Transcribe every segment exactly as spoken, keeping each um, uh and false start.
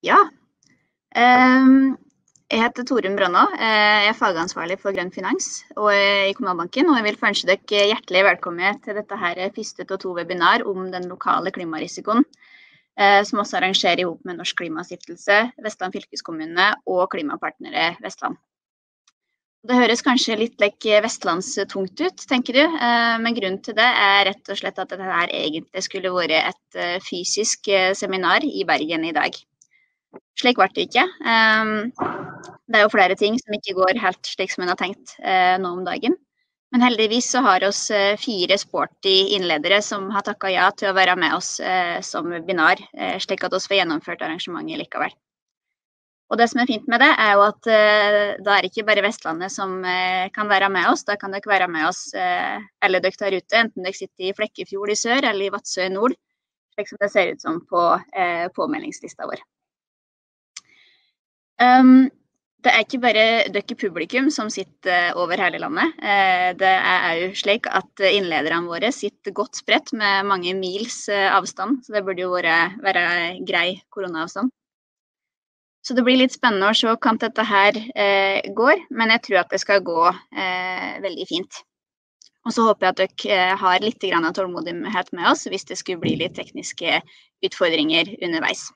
Ja, um, jeg heter Torunn Brønna, jeg er fagansvarlig for grønn finans og i Kommunalbanken, og jeg vil ønske dere hjertelig velkommen til dette her første av to webinar om den lokale klimarisikoen, som også arrangerer ihop med Norsk Klimastiftelse, Vestland fylkeskommune og Klimapartnere Vestland. Det høres kanskje litt like vestlandstungt ut, tenker du, men grunnen til det er rett og slett at dette her egentlig skulle være et fysisk seminar i Bergen i dag. Slik var det ikke. Det er jo flere ting som ikke går helt slik som man har tenkt nå om dagen. Men heldigvis så har oss fire sporty innledere som har takket ja til å være med oss som webinar, slik at oss får gjennomført arrangementet likevel. Og det som er fint med det er jo at da er ikke bare Vestlandet som kan være med oss, da kan dere være med oss alle dere der ute, enten dere sitter i Flekkefjord i sør eller i Vadsø i nord, slik som det ser ut som på påmeldingslista vår. Um, det er ikke bare dere publikum som sitter over hele landet. Det er jo slik at innlederne våre sitter godt spredt med mange mils avstand, så det burde jo være, være grei koronaavstand. Så det blir litt spennende å se hvordan dette her eh, går, men jeg tror at det skal gå eh, veldig fint. Og så håper jeg at dere har litt grann tålmodighet med oss hvis det skulle bli litt tekniske utfordringer underveis.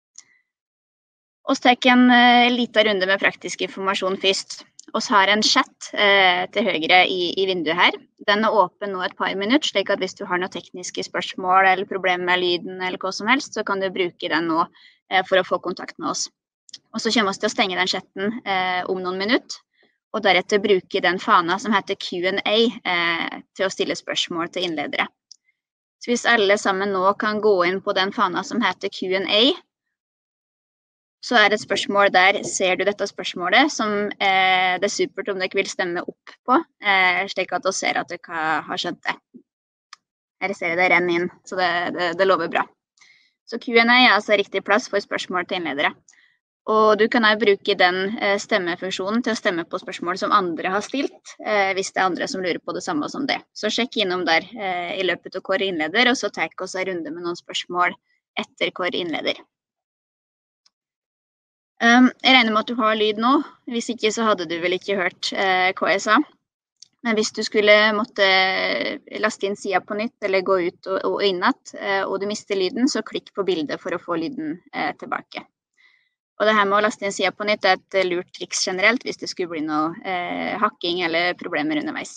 Vi tar en uh, liten runde med praktisk informasjon først. Vi har en chat uh, til høyre i, i vinduet her. Den er åpen nå et par minutter, slik at hvis du har noen tekniske spørsmål eller problemer med lyden eller hva som helst, så kan du bruke den nå uh, for å få kontakt med oss. Og så kommer vi til å stenge den chatten uh, om noen minutter, og deretter bruke den fana som heter Q and A uh, til å stille spørsmål til innledere. Så hvis alle sammen nå kan gå inn på den fana som heter Q and A, så er det et spørsmål der, ser du dette spørsmålet, som eh, det er supert om dere vil stemme opp på, eh, slik at dere ser at dere har skjønt det. Her ser jeg det renner inn, så det, det, det lover bra. Så Q and A er altså riktig plass for spørsmål til innledere. Og du kan også bruke den eh, stemmefunksjonen til å stemme på spørsmål som andre har stilt, eh, hvis det er andre som lurer på det samme som det. Så sjekk innom der eh, i løpet av hver innleder, og så tar vi oss en runde med noen spørsmål etter hver innleder. Um, jeg regner med at du har lyd nå, hvis ikke så hadde du vel ikke hørt uh, hva jeg sa. Men hvis du skulle måtte laste inn siden på nytt, eller gå ut og, og innat, uh, og du mister lyden, så klikk på bildet for å få lyden uh, tilbake. Og det her med å laste inn siden på nytt er et lurt triks generelt, hvis det skulle bli noe uh, hacking eller problemer underveis.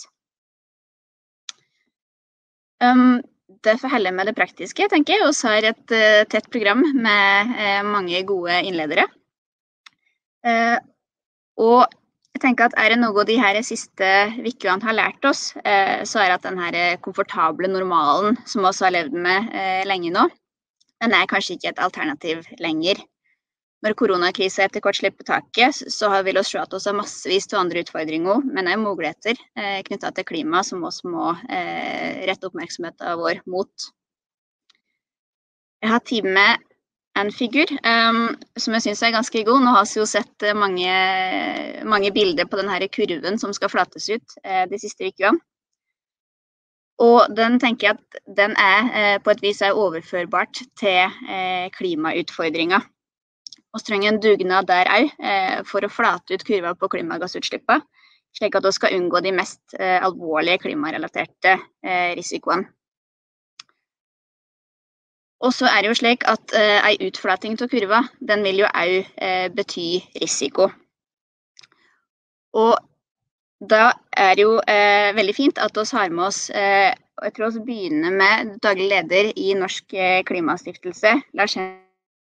Um, det får helle med det praktiske, tenker jeg, og så er et uh, tett program med uh, mange gode innledere. Uh, og jeg tenker at er det noe de her siste vikene har lært oss, uh, så er at den her komfortable normalen som vi har levd med uh, lenge nå, den er kanskje ikke et alternativ lenger. Når koronakrisen etter kort slipper taket, så vil vi se at vi har massevis til andre utfordringer, men det er muligheter uh, knyttet til klima som vi må uh, rette oppmerksomheten vår mot. Jeg har tid med en figur um, som jeg synes er ganske god. Nå har vi jo sett mange, mange bilder på denne kurven som skal flates ut eh, de siste ukene. Og den tenker jeg at den er eh, på et vis er overførbart til eh, klimautfordringer. Vi trenger en dugnad der også eh, for å flate ut kurva på klimagassutslippene, slik at vi skal unngå de mest eh, alvorlige klimarelaterte eh, risikoene. Og så er det jo slik at eh, en utflating av kurva, den vil jo også eh, bety risiko. Og da er det jo eh, veldig fint at vi har med oss, eh, og jeg tror vi begynner med daglig leder i Norsk Klimastiftelse, Lars Henrik.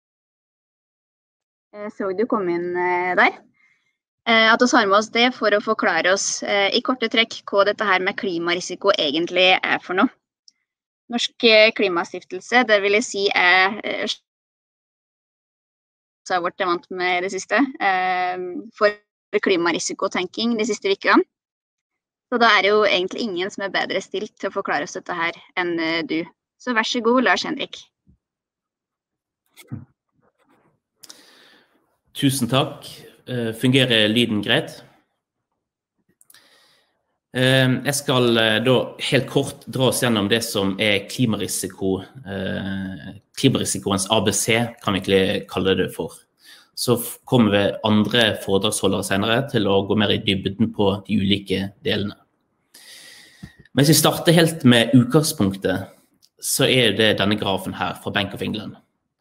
Eh, så du kom inn eh, der. Eh, at vi har med oss det for å forklare oss eh, i korte trekk hva dette her med klimarisiko egentlig er for noe. Norsk Klimastiftelse, det vil jeg si er, så har vært vant med det siste, for klimarisikotenking de siste ukene. Så da er det jo egentlig ingen som er bedre stilt til å forklare oss dette her enn du. Så vær så god, Lars Henrik. Tusen takk. Fungerer lyden greit? Jeg skal da helt kort dra oss gjennom det som er klimarisiko, klimarisikoens A B C, kan vi ikke kalle det for. så kommer andre foredragsholdere senere til å gå mer i dybden på de ulike delene. Men hvis vi starter helt med utgangspunktet, så er det denne grafen her fra Bank of England.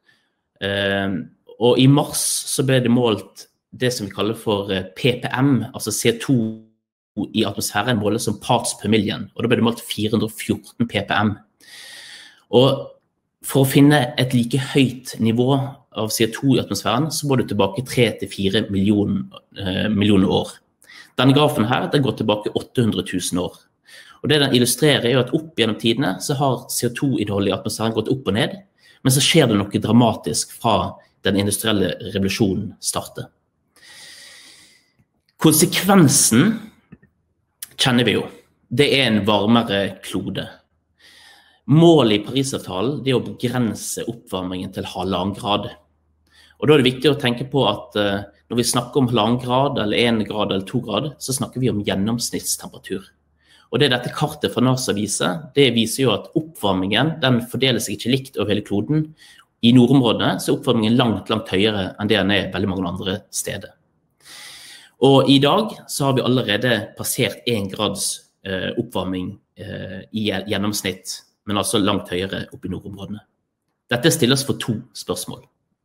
Og i mars så ble det målt det som vi kaller for P P M, altså C O to i atmosfæren målet som parts per million, og da ble det målt fire hundre og fjorten P P M. Og for å finne et like høyt nivå av C O to i atmosfæren, så må du tilbake tre til fire millioner, eh, millioner år. Denne grafen her, den går tilbake åtte hundre tusen år. Og det den illustrerer er jo at opp gjennom tidene, så har C O to-innholdet i atmosfæren gått opp og ned, men så skjer det noe dramatisk fra den industrielle revolusjonen starter. Konsekvensen kjenner vi jo. Det er en varmere klode. Målet i Parisavtalen det er å begrense oppvarmingen til halvannen grad. Og da er det viktig å tenke på at uh, når vi snakker om halvannen grad, eller en grad eller to grad, så snakker vi om gjennomsnittstemperatur. Og det dette kartet fra NASA viser, det viser jo at oppvarmingen den fordeler seg ikke likt over hele kloden. I nordområdene så er oppvarmingen langt, langt høyere enn det den er veldig mange andre steder. Og i dag så har vi allerede passert en grads uh, oppvarming uh, i gjennomsnitt, men altså langt høyere oppe i nordområdene. Dette stilles for to spørsmål.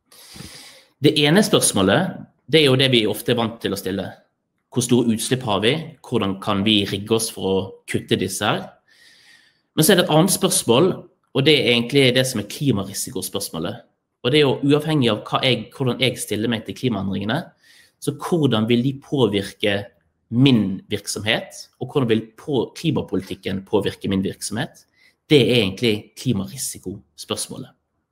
Det ene spørsmålet, det er jo det vi ofte er vant til å stille. Hvor store utslipp har vi? Hvordan kan vi rigge oss for å kutte disse her? Men så er det et annet spørsmål, og det er egentlig det som er klimarisikospørsmålet. Og det er jo uavhengig av hva jeg, hvordan jeg stiller meg til klimaendringene, så hvordan vil de påvirke min virksomhet, og hvordan vil på klimapolitikken påvirke min virksomhet? Det er egentlig klimarisikospørsmålet.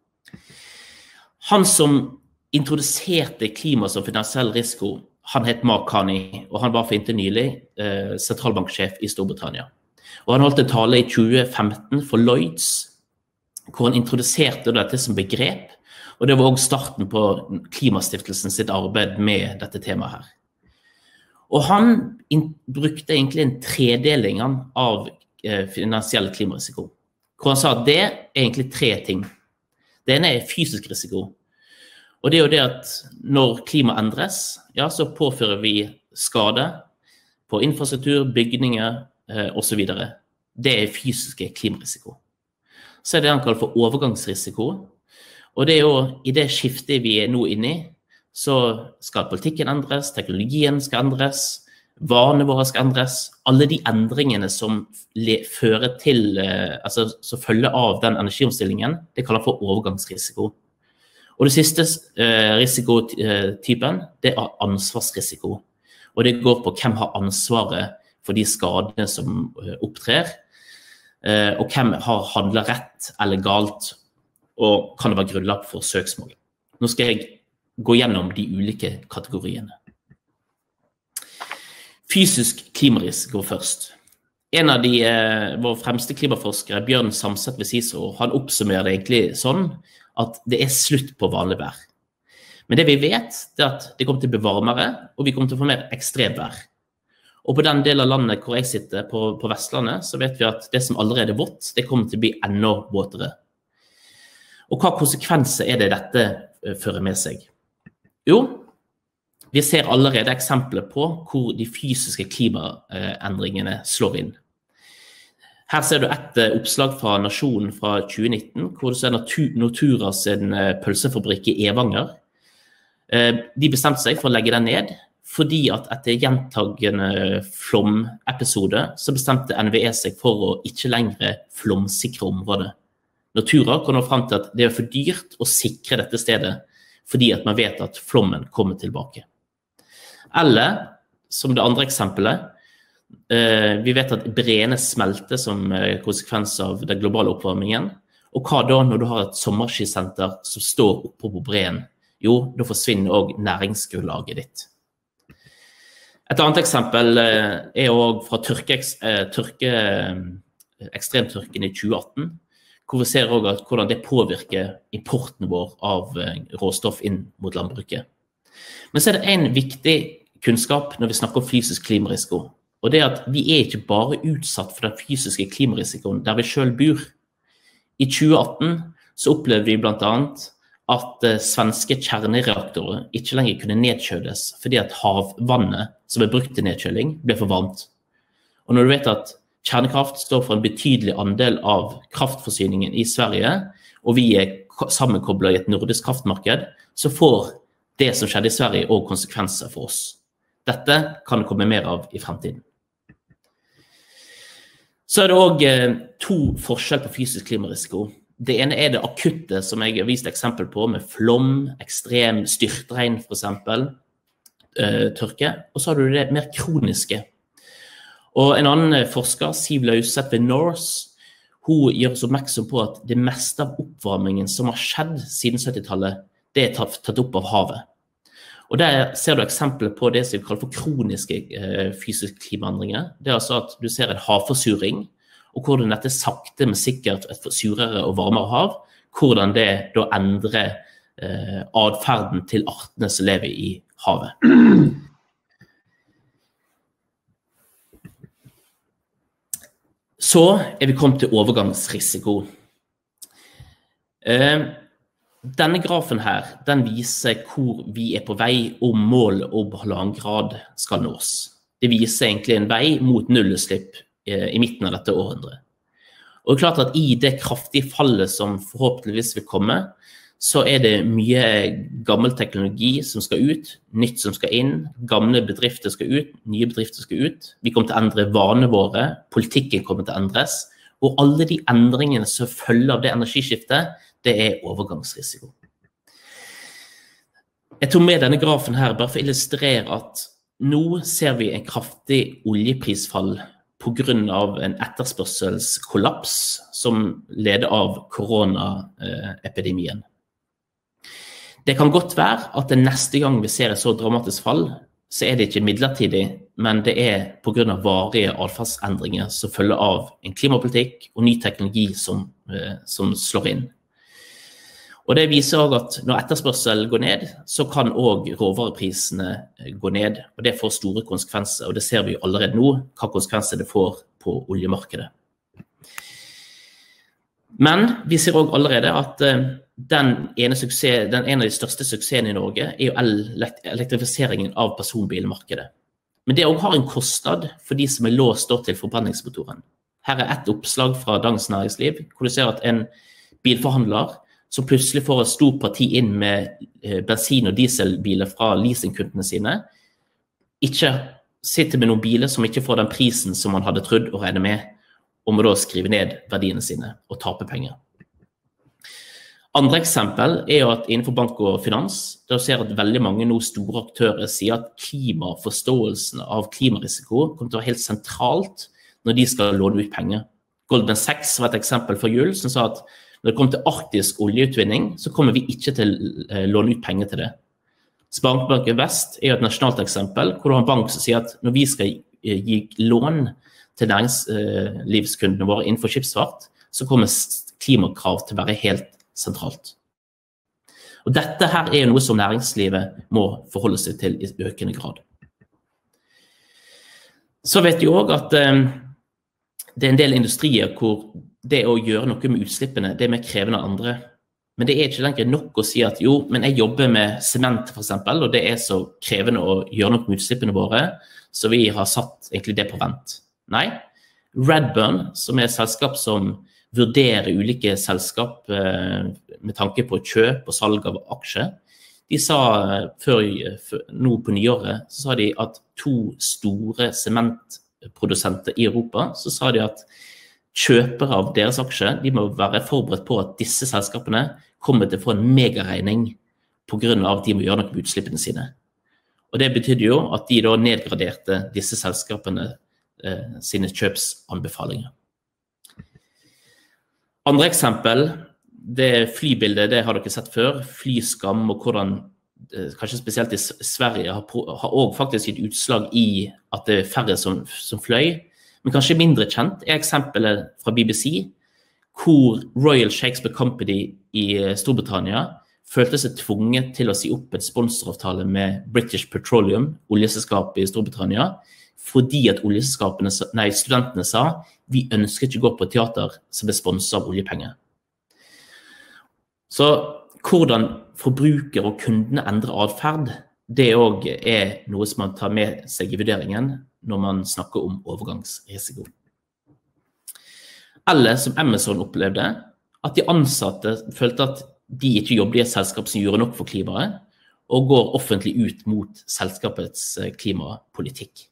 Han som introduserte klima som finansiell risiko, han het Mark Carney, og han var for inntil nylig eh, sentralbanksjef i Storbritannia. Og han holdt en tale i tjue femten for Lloyds, hvor han introduserte dette som begrep, og det var også starten på Klimastiftelsen sitt arbeid med dette temaet her. Og han brukte egentlig en tredeling av eh, finansiell klimarisiko, hvor han sa at det er egentlig tre ting. Det ene er fysisk risiko, og det er jo det at når klima endres, ja, så påfører vi skade på infrastruktur, bygninger eh, og så videre. Det er fysiske klimarisiko. Så er det han kaller for overgangsrisiko, og det er jo i det skiftet vi er nå inne i, så skal politikken endres, teknologien skal endres, varene våre skal endres, alle de endringene som fører til, altså som følger av den energiomstillingen, det kaller for overgangsrisiko. Og det siste eh, risikotypen, det er ansvarsrisiko. Og det går på hvem har ansvaret for de skadene som opptrer, eh, og hvem har handlet rett eller galt, og kan det være grunnlag for søksmål. Nå skal jeg gå gjennom de ulike kategoriene. Fysisk klimarisiko først. En av de, eh, våre fremste klimaforskere, Bjørn Samset ved CICERO, han oppsummerer det egentlig sånn at det er slutt på vanlig vær. Men det vi vet, det er at det kommer til å bli varmere, og vi kommer til å få mer ekstremvær. Og på den delen av landet hvor jeg sitter, på, på Vestlandet, så vet vi at det som allerede er vått, det kommer til å bli enda våtere. Og hva konsekvenser er det dette fører med seg? Jo, vi ser allerede eksempler på hvor de fysiske klimaendringene slår inn. Her ser du et oppslag fra Nasjonen fra tjue nitten, hvor du ser Nortura sin pølsefabrikk i Evanger. De bestemte seg for å legge den ned, fordi at etter gjentagende flomepisode, så bestemte N V E seg for å ikke lenger flomsikre området. Nortura kom nå frem til at det er for dyrt å sikre dette stedet, fordi at man vet at flommen kommer tilbake. Eller, som det andre eksempelet, vi vet at breene smelter som konsekvens av den globale oppvarmingen, og hva da når du har et sommerskisenter som står oppe på breen? Jo, da forsvinner også næringsgrunnlaget ditt. Et annet eksempel er også fra tørke, tørke, ekstremtørken i tjue atten, hvor vi ser også hvordan det påvirker importen vår av råstoff inn mot landbruket. Men så er det en viktig kunnskap når vi snakker om fysisk klimarisiko, og det er at vi er ikke bare utsatt for den fysiske klimarisikoen der vi selv bor. I tjue atten så opplevde vi blant annet at uh, svenske kjernereaktorer ikke lenger kunne nedkjøles fordi at havvannet som er brukt til nedkjøling ble for varmt. Og når du vet at kjernekraft står for en betydelig andel av kraftforsyningen i Sverige, og vi er sammenkoblet i et nordisk kraftmarked, så får det som skjedde i Sverige også konsekvenser for oss. Dette kan det komme mer av i fremtiden. Så er det også eh, to forskjell på fysisk klimarisiko. Det ene er det akutte, som jeg har vist eksempel på, med flom, ekstrem styrtregn for eksempel, eh, tørke, og så har du det mer kroniske. Og en annen forsker, Siv Lauseth ved Norse, hun gjør oss oppmerksom på at det meste av oppvarmingen som har skjedd siden syttitallet, det er tatt, tatt opp av havet. Og der ser du eksempler på det som vi kaller for kroniske eh, fysiske klimaendringer. Det er altså at du ser en havforsuring, og hvordan dette sakte, men sikkert et surere og varmere hav, hvordan det da endrer eh, adferden til artene som lever i havet. Så er vi kommet til overgangsrisiko. Eh, Denne grafen her, den viser hvor vi er på vei om målet om halvannen grad skal nås. Det viser egentlig en vei mot nullutslipp i midten av dette århundret. Og det er klart at i det kraftige fallet som forhåpentligvis vil komme, så er det mye gammel teknologi som skal ut, nytt som skal inn, gamle bedrifter skal ut, nye bedrifter skal ut. Vi kommer til å endre vanene våre, politikken kommer til å endres, og alle de endringene som følger av det energiskiftet, det er overgangsrisiko. Jeg tog med denne grafen her bare for å illustrere at nå ser vi en kraftig oljeprisfall på grunn av en etterspørselskollaps som leder av koronaepidemien. Det kan godt være at det neste gang vi ser et så dramatisk fall, så er det ikke midlertidig, men det er på grunn av varige adferdsendringer som følger av en klimapolitikk og ny teknologi som, som slår inn. Og det viser også at når etterspørsel går ned, så kan også råvareprisene gå ned, og det får store konsekvenser, og det ser vi allerede nå, hva konsekvenser det får på oljemarkedet. Men vi ser også allerede at den ene, suksess, den ene av de største suksessene i Norge er jo elektrifiseringen av personbilmarkedet. Men det også har en kostnad for de som er låst til forbrenningsmotoren. Her er et oppslag fra Dagens Næringsliv, hvor du ser at en bilforhandler som plutselig får et stort parti inn med bensin- og dieselbiler fra leasingkundene sine, ikke sitter med noen biler som ikke får den prisen som man hadde trodd å regne med, og må da skrive ned verdiene sine og tape penger. Andre eksempel er jo at innenfor bank og finans, da ser at veldig mange nå store aktører sier at klimaforståelsen av klimarisiko kommer til å være helt sentralt når de skal låne ut penger. Goldman Sachs var et eksempel for jul som sa at når det kommer til arktisk oljeutvinning, så kommer vi ikke til å låne ut penger til det. Sparebanken Vest er jo et nasjonalt eksempel, hvor du har en bank som sier at når vi skal gi lån til næringslivskundene våre innenfor skipsfart, så kommer klimakrav til å være helt sentralt. Og dette her er noe som næringslivet må forholde seg til i økende grad. Så vet vi også at um, det er en del industrier hvor det å gjøre noe med utslippene, det er mer krevende enn andre. Men det er ikke lenger nok å si at jo, men jeg jobber med sement for eksempel, og det er så krevende å gjøre noe med utslippene våre, så vi har satt egentlig det på vent. Nei, Redburn, som er et selskap som vurderer ulike selskap med tanke på kjøp og salg av aksjer, de sa før, nå på nyåret, så sa de at to store sementprodusenter i Europa, så sa de at kjøpere av deres aksjer, de må være forberedt på at disse selskapene kommer til å få en megaregning på grunn av at de må gjøre noe med utslippene sine. Og det betydde jo at de da nedgraderte disse selskapene eh, sine kjøpsanbefalinger. Andre eksempel, det flybildet, det har dere sett før, flyskam og hvordan, eh, kanskje spesielt i Sverige, har, har også faktisk gitt utslag i at det er færre som, som fløy. Men kanskje mindre kjent er eksempelet fra B B C, hvor Royal Shakespeare Company i Storbritannia følte seg tvunget til å si opp en sponsoravtale med British Petroleum, oljeselskapet i Storbritannia, fordi at oljeselskapene, nei, studentene sa, vi ønsker ikke å gå på teater som er sponset av oljepenger. Så hvordan forbruker og kundene endrer adferd, det også er noe som man tar med seg i vurderingen når man snakker om overgangsrisiko. Eller som Amazon opplevde, at de ansatte følte at de ikke jobbet i et selskap som gjorde nok for klimaet, og går offentlig ut mot selskapets klimapolitikk.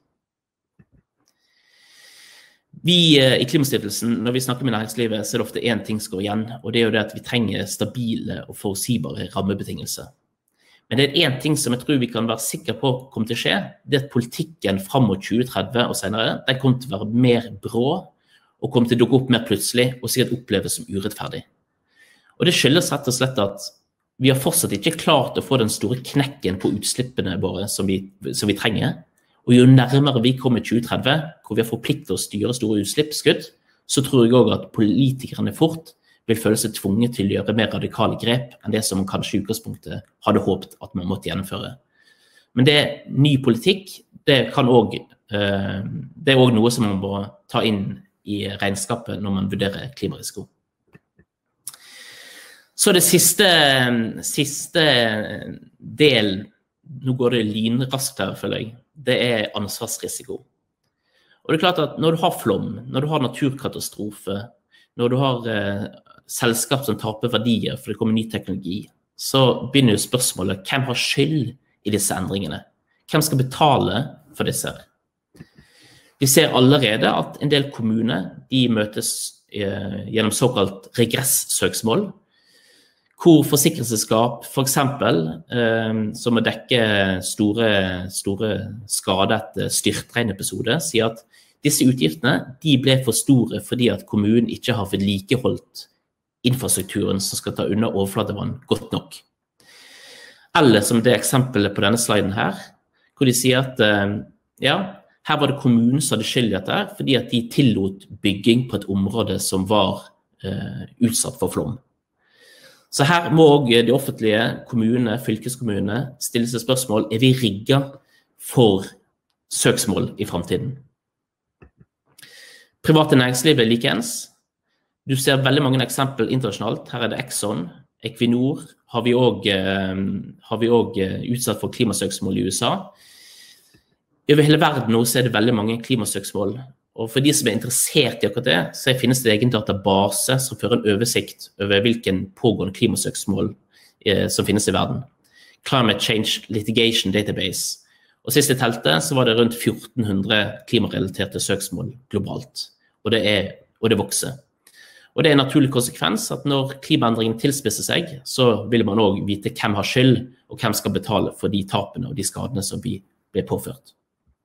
Vi i Klimastiftelsen, når vi snakker med næringslivet, så er det ofte en ting som går igjen, og det er jo det at vi trenger stabile og forutsigbare rammebetingelser. Men det er en ting som jeg tror vi kan være sikre på kommer til å skje, det er at politikken frem mot tjue tretti og senere, den kommer til å være mer brå, og kommer til å dukke opp mer plutselig, og sikkert oppleves som urettferdig. Og det skyldes rett og slett at vi har fortsatt ikke klart å få den store knekken på utslippene våre som vi, som vi trenger, og jo nærmere vi kommer tjue tretti, hvor vi har forpliktet å styre store utslippskutt, så tror jeg også at politikerne fort vil føle seg tvunget til å gjøre mer radikale grep enn det som man kanskje i utgangspunktet hadde håpet at man måtte gjennomføre. Men det er ny politikk, det, kan også, det er også noe som man må ta inn i regnskapet når man vurderer klimarisiko. Så det siste, siste del, nå går det lynraskt her, føler jeg, det er ansvarsrisiko. Og det er klart at når du har flom, når du har naturkatastrofe, når du har eh, selskap som taper verdier for det kommer ny teknologi, så begynner jo spørsmålet, hvem har skyld i disse endringene? Hvem skal betale for disse? Vi ser allerede at en del kommuner, de møtes eh, gjennom såkalt regress-søksmål, hvor forsikringsselskap, for eksempel, eh, som må dekke store, store skader etter styrtregnepisode, sier at disse utgiftene de ble for store fordi at kommunen ikke har vedlikeholdt infrastrukturen som skal ta unna overflatevann godt nok. Eller som det eksempelet på denne sliden her, hvor de sier at eh, ja, her var det kommunen som hadde skyld i dette fordi at de tillot bygging på et område som var eh, utsatt for flom. Så her må også de offentlige kommunene, fylkeskommune, stille seg spørsmål, er vi rigget for søksmål i fremtiden? Private næringslivet likens. Du ser veldig mange eksempler internasjonalt. Her er det Exxon, Equinor, har vi også, har vi også utsatt for klimasøksmål i U S A. Over hele verden nå så er det veldig mange klimasøksmål. Og for de som er interessert i akkurat det, så finnes det egen database som fører en oversikt over hvilken pågående klimasøksmål eh, som finnes i verden. Climate Change Litigation Database. Og sist jeg telte, så var det rundt fjorten hundre klimarelaterte søksmål globalt. Og det, er, og det vokser. Og det er en naturlig konsekvens at når klimaendringen tilspisser seg, så vil man også vite hvem har skyld, og hvem skal betale for de tapene og de skadene som vi ble påført.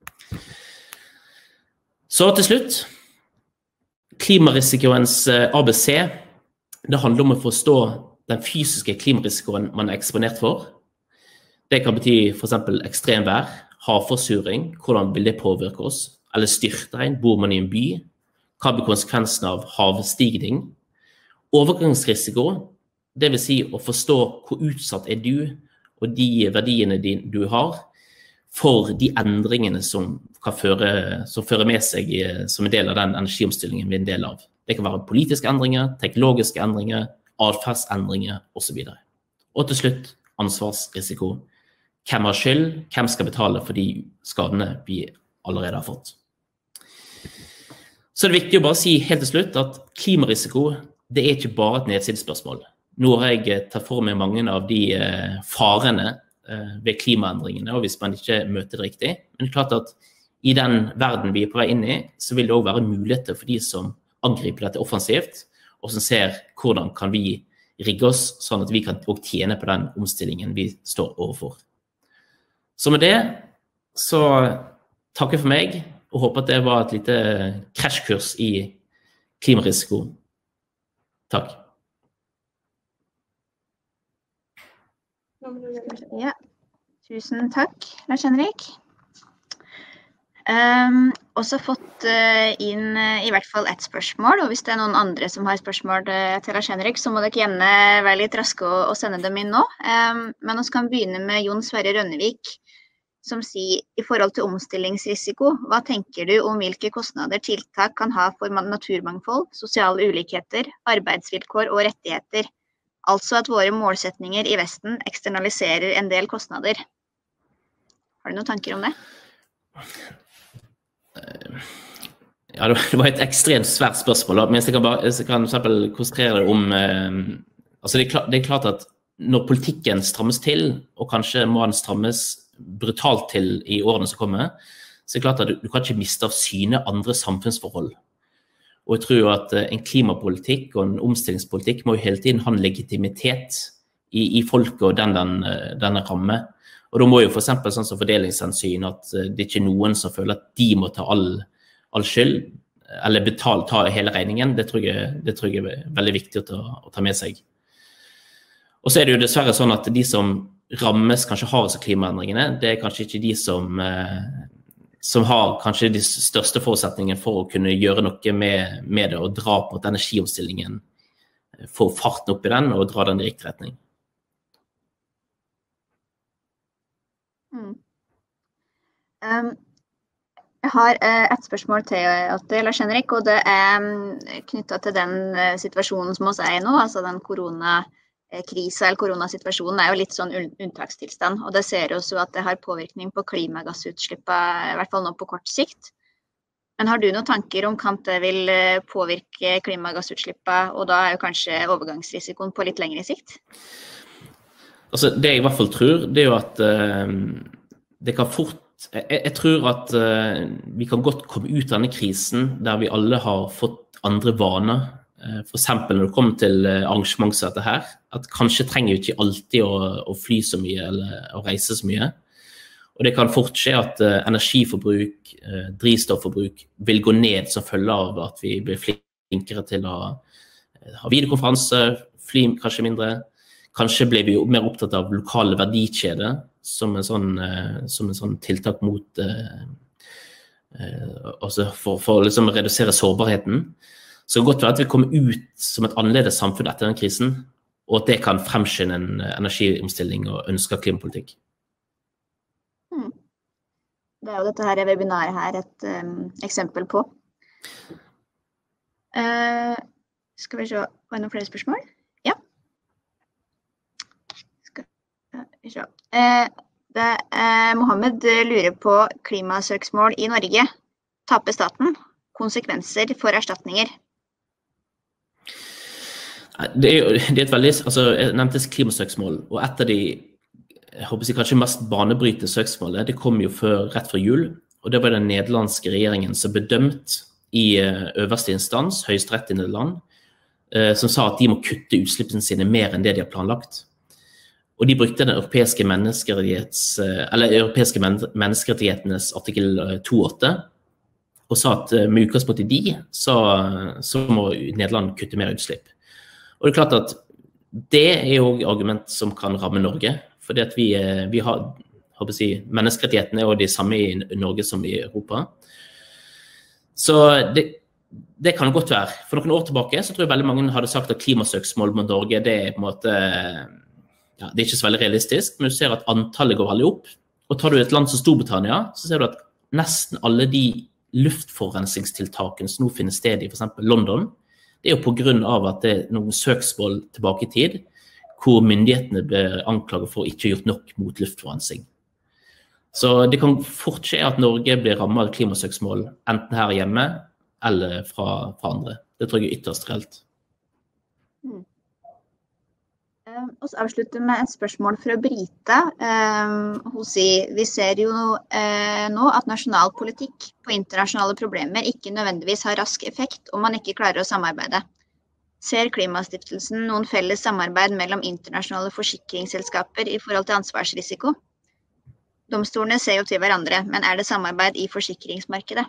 Så til slutt, klimarisikoens A B C, det handler om å forstå den fysiske klimarisikoen man er eksponert for. Det kan bety for eksempel ekstremvær, havforsuring, hvordan vil det påvirke oss, eller styrtregn, bor man i en by, hva blir konsekvensen av havstigning. Overgangsrisiko, det vil si å forstå hvor utsatt er du, og de verdiene du har, for de endringene som kan føre, som fører med seg som en del av den energiomstillingen vi er en del av. Det kan være politiske endringer, teknologiske endringer, adferdsendringer og så videre. Og til slutt, ansvarsrisiko. Hvem har skyld? Hvem skal betale for de skadene vi allerede har fått? Så det er viktig å bare si helt til slutt at klimarisiko, det er ikke bare et nedsidespørsmål. Nå har jeg tatt for meg mange av de farene ved klimaendringene, og hvis man ikke møter det riktig. Men det er klart at i den verden vi er på vei inn i, så vil det også være muligheter for de som angriper dette offensivt, og som ser hvordan kan vi rigge oss, sånn at vi kan også tjene på den omstillingen vi står overfor. Så med det, så takker jeg for meg, og håper at det var et lite krasjkurs i klimarisiko. Takk. Ja, tusen takk, Lars Henrik. Um, også fått uh, inn uh, i hvert fall ett spørsmål, og hvis det er noen andre som har spørsmål uh, til Lars Henrik, så må dere gjerne være litt raske å, å sende dem inn nå. Um, men vi kan begynne med Jon Sverre Rønnevik, som sier, i forhold til omstillingsrisiko, hva tenker du om hvilke kostnader tiltak kan ha for naturmangfold, sosiale ulikheter, arbeidsvilkår og rettigheter? Altså at våre målsetninger i Vesten eksternaliserer en del kostnader. Har du noen tanker om det? Ja, det var et ekstremt svært spørsmål, men jeg kan bare jeg kan for eksempel konsentrere det om eh, altså det er, klart, det er klart at når politikken strammes til, og kanskje må den strammes brutalt til i årene som kommer, så er det klart at du, du kan ikke miste av syne andre samfunnsforhold. Og jeg tror at en klimapolitikk og en omstillingspolitikk må jo hele tiden ha en legitimitet i, i folket og den, den, denne ramme. Og da må jo for eksempel sånn som fordelingshensyn at det ikke er noen som føler at de må ta all, all skyld, eller betale, ta hele regningen. Det tror jeg, det tror jeg er veldig viktig å ta, å ta med seg. Og så er det jo dessverre sånn at de som rammes kanskje hardest av klimaendringene, det er kanskje ikke de som... som har kanskje de største forutsetningene for å kunne gjøre noe med, med det og dra på at energiomstillingen, få farten opp i den og dra den i riktig retning. Mm. Um, jeg har uh, et spørsmål til, til Lars Henrik, og det er um, knyttet til den uh, situasjonen som oss er i nå, altså den korona krisa eller koronasituasjonen er jo litt sånn unntakstilstand, og det ser oss jo at det har påvirkning på klimagassutslippet, i hvert fall nå på kort sikt. Men har du noen tanker om kan det vil påvirke klimagassutslippet, og da er jo kanskje overgangsrisikoen på litt lengre sikt? Altså, det jeg i hvert fall tror, det er jo at uh, det kan fort, jeg, jeg tror at uh, vi kan godt komme ut av denne krisen, der vi alle har fått andre vaner. For eksempel når det kommer til arrangement som dette her, at kanskje trenger vi ikke alltid å, å fly så mye eller å reise så mye. Og det kan fort skje at uh, energiforbruk, uh, drivstofforbruk vil gå ned som følge av at vi blir flinkere til å uh, ha videokonferanse, fly kanskje mindre. Kanskje blir vi mer opptatt av lokale verdikjeder som en sånn, uh, som en sånn tiltak mot uh, uh, altså for, for liksom å redusere sårbarheten. Så det kan godt være at vi kommer ut som et annerledes samfunn etter den krisen, og at det kan fremskynde en energiomstilling og ønske klimapolitikk. Hmm. Det er jo dette her webinaret her et um, eksempel på. Uh, skal vi se, har vi noen flere spørsmål? Ja. Skal vi se. Uh, det, uh, Mohammed lurer på klimasøksmål i Norge. Taper staten? Konsekvenser for erstatninger? Det er jo det er et veldig, altså jeg nevnte klimasøksmål, og et av de jeg håper jeg, kanskje mest banebrytende søksmålet, det kom jo før, rett før jul, og det var den nederlandske regjeringen som bedømt i øverste instans, Høyesterett i Nederland, som sa at de må kutte utslippene sine mer enn det de har planlagt. Og de brukte den europeiske, menneskerettighets, eller europeiske menneskerettighetenes artikkel to punkt åtte, og sa at med utgangspunkt i de, så, så må Nederland kutte mer utslipp. Og det er klart at det er jo et argument som kan ramme Norge, fordi at vi, vi har, håper jeg, menneskerettighetene er jo de samme i Norge som i Europa. Så det, det kan godt være. For noen år tilbake så tror jeg veldig mange hadde sagt at klimasøksmål mot Norge, det er på en måte, ja, det er ikke så veldig realistisk, men du ser at antallet går veldig opp. Og tar du et land som Storbritannia, så ser du at nesten alle de luftforurensingstiltakene som nå finner sted i for eksempel London, det er jo på grunn av at det er noen søksmål tilbake i tid, hvor myndighetene blir anklaget for å ikke ha gjort nok mot luftforurensing. Så det kan fort skje at Norge blir rammet av klimasøksmål, enten her hjemme eller fra, fra andre. Det tror jeg er ytterst reelt. Mm. Um, og så avslutter med et spørsmål fra Brita. Um, hun sier, vi ser jo uh, nå at nasjonal politikk på internasjonale problemer ikke nødvendigvis har rask effekt om man ikke klarer å samarbeide. Ser Klimastiftelsen noen felles samarbeid mellom internasjonale forsikringsselskaper i forhold til ansvarsrisiko? Domstolene ser jo til hverandre, men er det samarbeid i forsikringsmarkedet?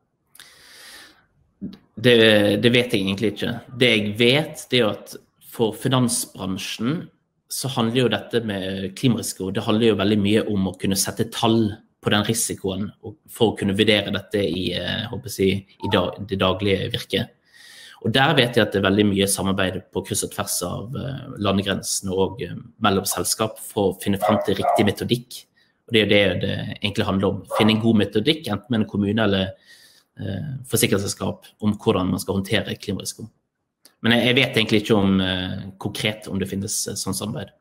Det, det vet jeg egentlig ikke. Det jeg vet, det er at for finansbransjen så handler jo dette med klimarisiko, det handler jo veldig mye om å kunne sette tall på den risikoen for å kunne vurdere dette i, håper jeg, i dag, det daglige virket. Og der vet jeg at det er veldig mye samarbeid på kryss og tvers av landegrensene og mellom selskap for å finne frem til riktig metodikk. Og det er jo det det egentlig handler om. Finne en god metodikk, enten med en kommune eller eh, forsikringsselskap, om hvordan man skal håndtere klimarisiko. Men jeg vet egentlig ikke om uh, konkret om det finnes sånn samarbeid.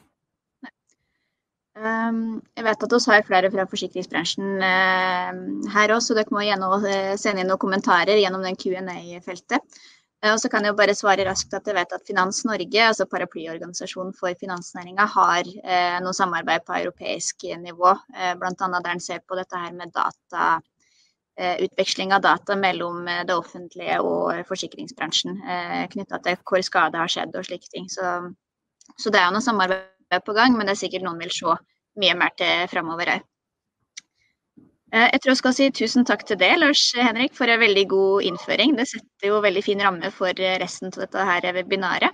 Um, jeg vet at vi har flere fra forsikringsbransjen uh, her også, så dere må gjerne sende inn noen kommentarer gjennom den Q and A-feltet. Uh, og så kan jeg jo bare svare raskt at jeg vet at Finans Norge, altså paraplyorganisasjonen for finansnæringen, har uh, noe samarbeid på europeisk nivå, uh, blant annet der den ser på dette her med data, uh, utveksling av data mellom det offentlige og forsikringsbransjen, uh, knyttet til hvor skade har skjedd og slike ting. Så, så det er jo noe samarbeid på gang, men det er sikkert noen vil se mye mer til fremover her. Jeg tror jeg skal si tusen takk til deg, Lars Henrik, for en veldig god innføring. Det setter jo veldig fin ramme for resten av dette her webinaret.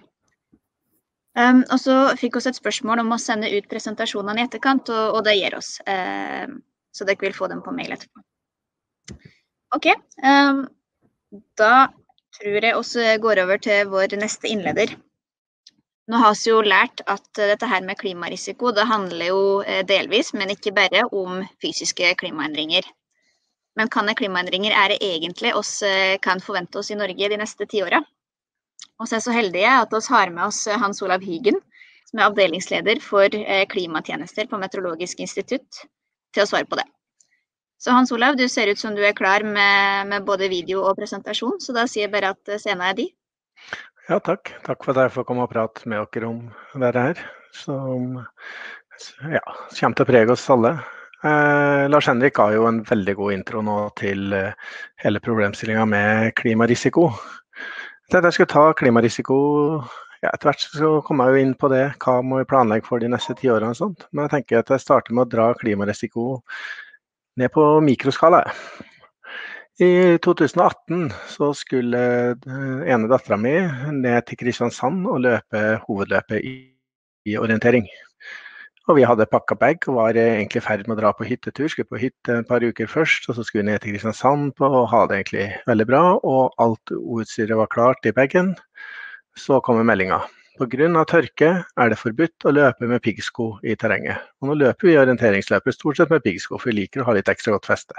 Um, og så fikk vi et spørsmål om å sende ut presentasjonene i etterkant, og, og det gir oss. Um, så dere vil få dem på mail etterpå. Ok, um, da tror jeg også går over til vår neste innleder. Nå har vi jo lært at dette her med klimarisiko, det handler jo delvis, men ikke bare, om fysiske klimaendringer. Men hva klimaendringer er det egentlig oss kan forvente oss i Norge de neste ti årene? Og så er så heldige at vi har med oss Hans Olav Hygen, som er avdelingsleder for klimatjenester på Meteorologisk institutt, til å svare på det. Så Hans Olav, du ser ut som du er klar med, med både video og presentasjon, så da sier jeg bare at scenen er din. Ja, takk. Takk for at jeg får komme og prate med dere om det her, som ja, kommer til å prege oss alle. Eh, Lars Henrik har jo en veldig god intro nå til eh, hele problemstillingen med klimarisiko. Etter jeg skulle ta klimarisiko, ja, etter hvert så kommer jeg jo inn på det, hva må vi planlegge for de neste ti årene og sånt. Men jeg tenker at jeg starter med å dra klimarisiko ned på mikroskala. I to tusen og atten så skulle ene datteren min ned til Kristiansand og løpe hovedløpet i, i orientering. Og vi hadde pakket bag og var egentlig ferdig med å dra på hyttetur, skulle på hytte et par uker først, og så skulle vi ned til Kristiansand på, og ha det egentlig veldig bra, og alt utstyret var klart i bagen. Så kommer meldingen. På grunn av tørke er det forbudt å løpe med piggsko i terrenget. Og nå løper vi orienteringsløper stort sett med piggsko, for vi liker å ha litt ekstra godt feste.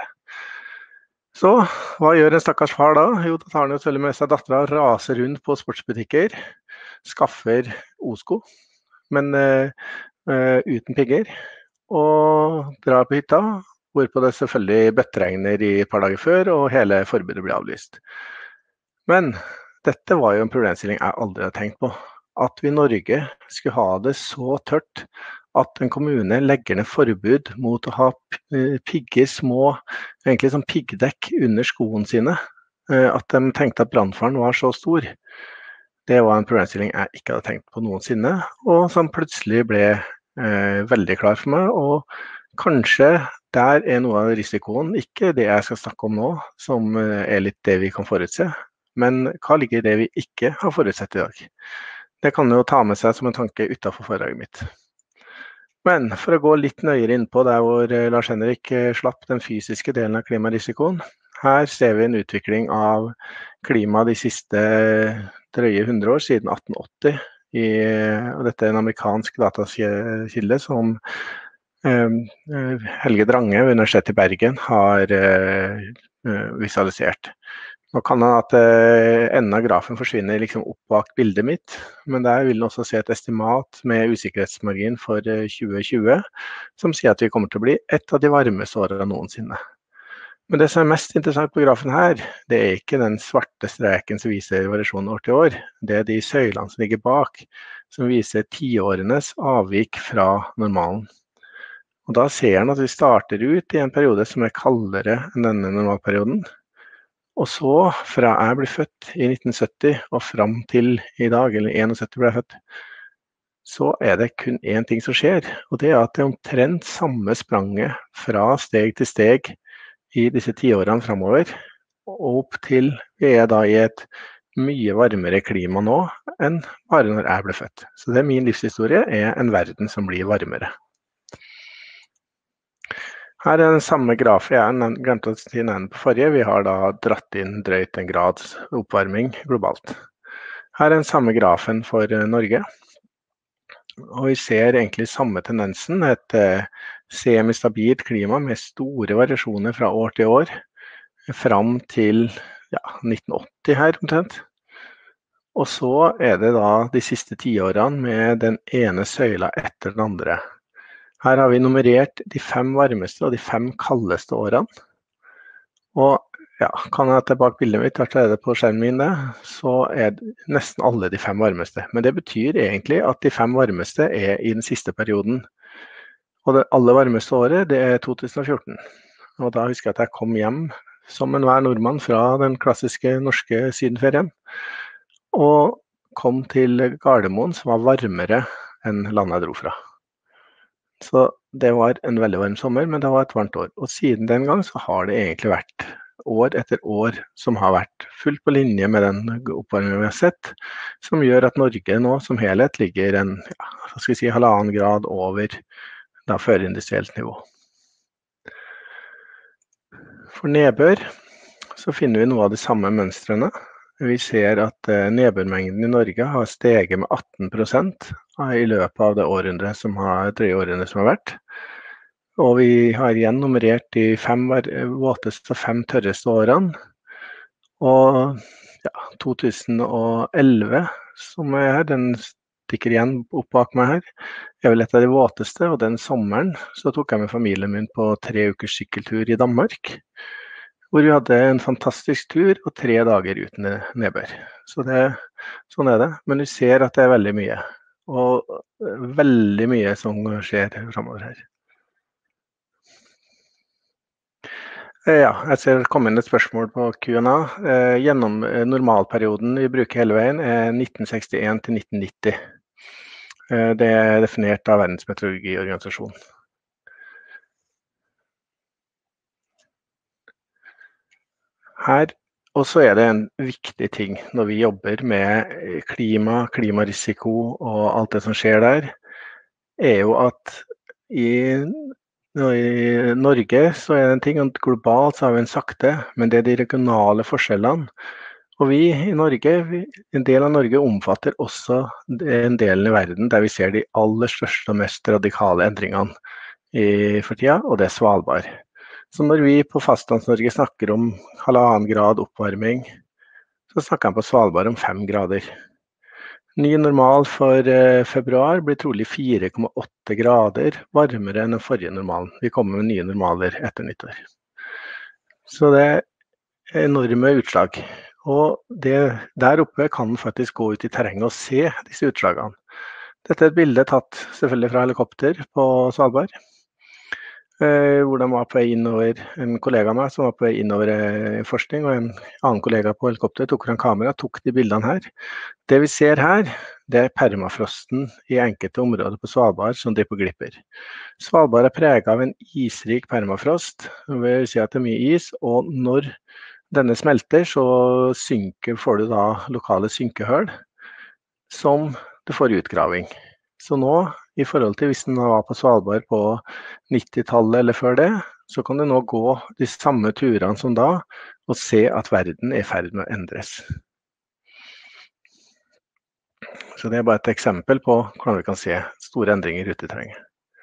Så hva gjør en stakkars far da? Jo, da tar han jo selvfølgelig med seg datteren, raser rundt på sportsbutikker, skaffer O-sko, men uh, uh, uten pigger, og drar på hytta, hvorpå det selvfølgelig bøtteregner i et par dager før, og hele forbudet blir avlyst. Men dette var jo en problemstilling jeg aldri hadde tenkt på. At vi i Norge skulle ha det så tørt at en kommune legger ned forbud mot å ha pigger, små, egentlig som piggdekk under skoene sine. At de tenkte at brannfaren var så stor. Det var en problemstilling jeg ikke hadde tenkt på noensinne, og som plutselig ble eh, veldig klar for meg. Og kanskje der er noe av risikoen, ikke det jeg skal snakke om nå, som er litt det vi kan forutse, men hva ligger i det vi ikke har forutsett i dag? Det kan jo ta med seg som en tanke utenfor foredraget mitt. Men for å gå litt nøyere inn på der hvor Lars Henrik slapp den fysiske delen av klimarisikoen, her ser vi en utvikling av klima de siste drøye hundre år, siden atten åtti. I, og dette er en amerikansk datakilde som eh, Helge Drange ved Universitetet i Bergen har eh, visualisert. Nå kan han at eh, enden av grafen forsvinner liksom opp bak bildet mitt, men der vil han også se et estimat med usikkerhetsmargin for eh, tjue tjue, som sier at vi kommer til å bli et av de varmeste årene noensinne. Men det som er mest interessant på grafen her, det er ikke den svarte streken som viser variasjonen år til år, det er de søylene som ligger bak, som viser tiårenes avvik fra normalen. Og da ser han at vi starter ut i en periode som er kaldere enn denne normalperioden. Og så, fra jeg ble født i nitten sytti og fram til i dag, eller sytti ble jeg født, så er det kun én ting som skjer, og det er at det er omtrent samme spranget fra steg til steg i disse tiårene fremover, og opp til vi er da i et mye varmere klima nå enn bare når jeg ble født. Så det er min livshistorie, er en verden som blir varmere. Her er den samme grafen jeg glemte å si nevne på forrige. Vi har da dratt inn drøyt en grads oppvarming globalt. Her er den samme grafen for Norge. Og vi ser egentlig samme tendensen, et eh, semistabilt klima med store variasjoner fra år til år, fram til ja, nitten åtti her omtrent. Og så er det da de siste tiårene med den ene søyla etter den andre. Her har vi nummerert de fem varmeste og de fem kaldeste årene. Og ja, kan jeg ta bak bildet mitt, hvert er det på skjermen min det, så er det nesten alle de fem varmeste. Men det betyr egentlig at de fem varmeste er i den siste perioden. Og det aller varmeste året, det er to tusen og fjorten. Og da husker jeg at jeg kom hjem som enhver nordmann fra den klassiske norske sydenferien, og kom til Gardermoen som var varmere enn landet jeg dro fra. Så det var en veldig varm sommer, men det var et varmt år. Og siden den gang så har det egentlig vært år etter år som har vært fullt på linje med den oppvarmingen vi har sett, som gjør at Norge nå som helhet ligger en, ja, hva skal vi si, halvannen grad over da førindustrielt nivå. For nedbør så finner vi noe av de samme mønstrene. Vi ser at nedbørmengden i Norge har steget med atten prosent i løpet av det århundret som har, drøye århundret som har vært. Og vi har igjen nummerert de fem våteste og fem tørreste årene. Og ja, to tusen og elleve, som er her, den stikker igjen opp bak meg her, er vel et av de våteste, og den sommeren så tok jeg med familien min på tre ukers sykkeltur i Danmark, hvor vi hadde en fantastisk tur og tre dager uten nedbør. Så det, sånn er det, men du ser at det er veldig mye, og veldig mye som skjer fremover her. Ja, jeg ser det kom inn et spørsmål på Q and A. Gjennom normalperioden vi bruker hele veien er nitten sekstien til nitten nitti. Det er definert av Verdens meteorologiorganisasjon. Her, og så er det en viktig ting når vi jobber med klima, klimarisiko og alt det som skjer der, er jo at i I Norge så er det en ting, og globalt så har vi en sakte, men det er de regionale forskjellene. Og vi i Norge, vi, en del av Norge omfatter også en del i verden der vi ser de aller største og mest radikale endringene i for tida, og det er Svalbard. Så når vi på Fastlands-Norge snakker om halvannen grad oppvarming, så snakker vi på Svalbard om fem grader. Ny normal for februar blir trolig fire komma åtte grader varmere enn den forrige normalen. Vi kommer med nye normaler etter nyttår. Så det er enorme utslag. Og det, der oppe kan man faktisk gå ut i terrenget og se disse utslagene. Dette er et bilde tatt selvfølgelig fra helikopter på Svalbard, hvor de var på vei innover, en kollega av meg som var på vei innover forskning, og en annen kollega på helikopter tok fram kamera, tok de bildene her. Det vi ser her, det er permafrosten i enkelte områder på Svalbard som driver på glipper. Svalbard er preget av en isrik permafrost, det vil si at det er mye is, og når denne smelter så synker, får du da lokale synkehøl, som du får utgraving. Så nå, i forhold til hvis den var på Svalbard på nittitallet eller før det, så kan du nå gå de samme turene som da, og se at verden er i ferd med å endres. Så det er bare et eksempel på hvordan vi kan se store endringer ute i terrenget.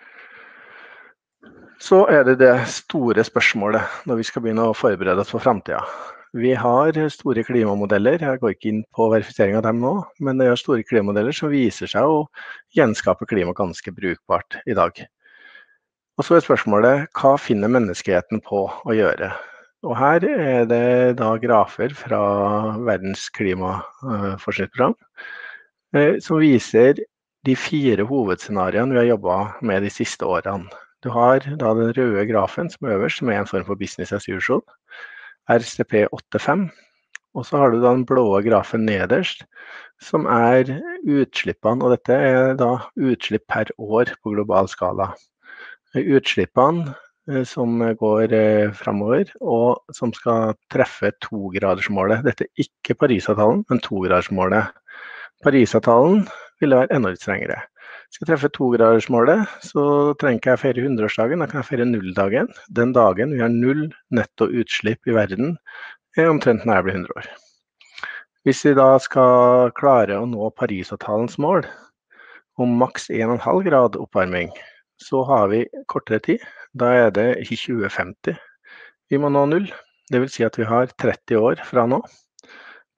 Så er det det store spørsmålet når vi skal begynne å forberede oss for fremtiden. Vi har store klimamodeller, jeg går ikke inn på verifisering av dem nå, men det er store klimamodeller som viser seg å gjenskape klima ganske brukbart i dag. Og så er spørsmålet, hva finner menneskeheten på å gjøre? Og her er det da grafer fra Verdens klimaforskningsprogram, som viser de fire hovedscenarioene vi har jobbet med de siste årene. Du har da den røde grafen som er øverst, som er en form for business as usual, R C P åttifem, og så har du da den blå grafen nederst, som er utslippene, og dette er da utslipp per år på global skala. Utslippene som går fremover, og som skal treffe togradersmålet. Dette er ikke Parisavtalen, men togradersmålet. Parisavtalen ville være enda litt strengere. Skal jeg treffe togradersmålet, så trenger jeg feire hundreårsdagen, da kan jeg feire nulldagen. Den dagen vi har null netto utslipp i verden, er omtrent når jeg blir hundre år. Hvis vi da skal klare å nå Parisavtalens mål, om maks en komma fem grad oppvarming, så har vi kortere tid. Da er det i tjue femti. Vi må nå null, det vil si at vi har tretti år fra nå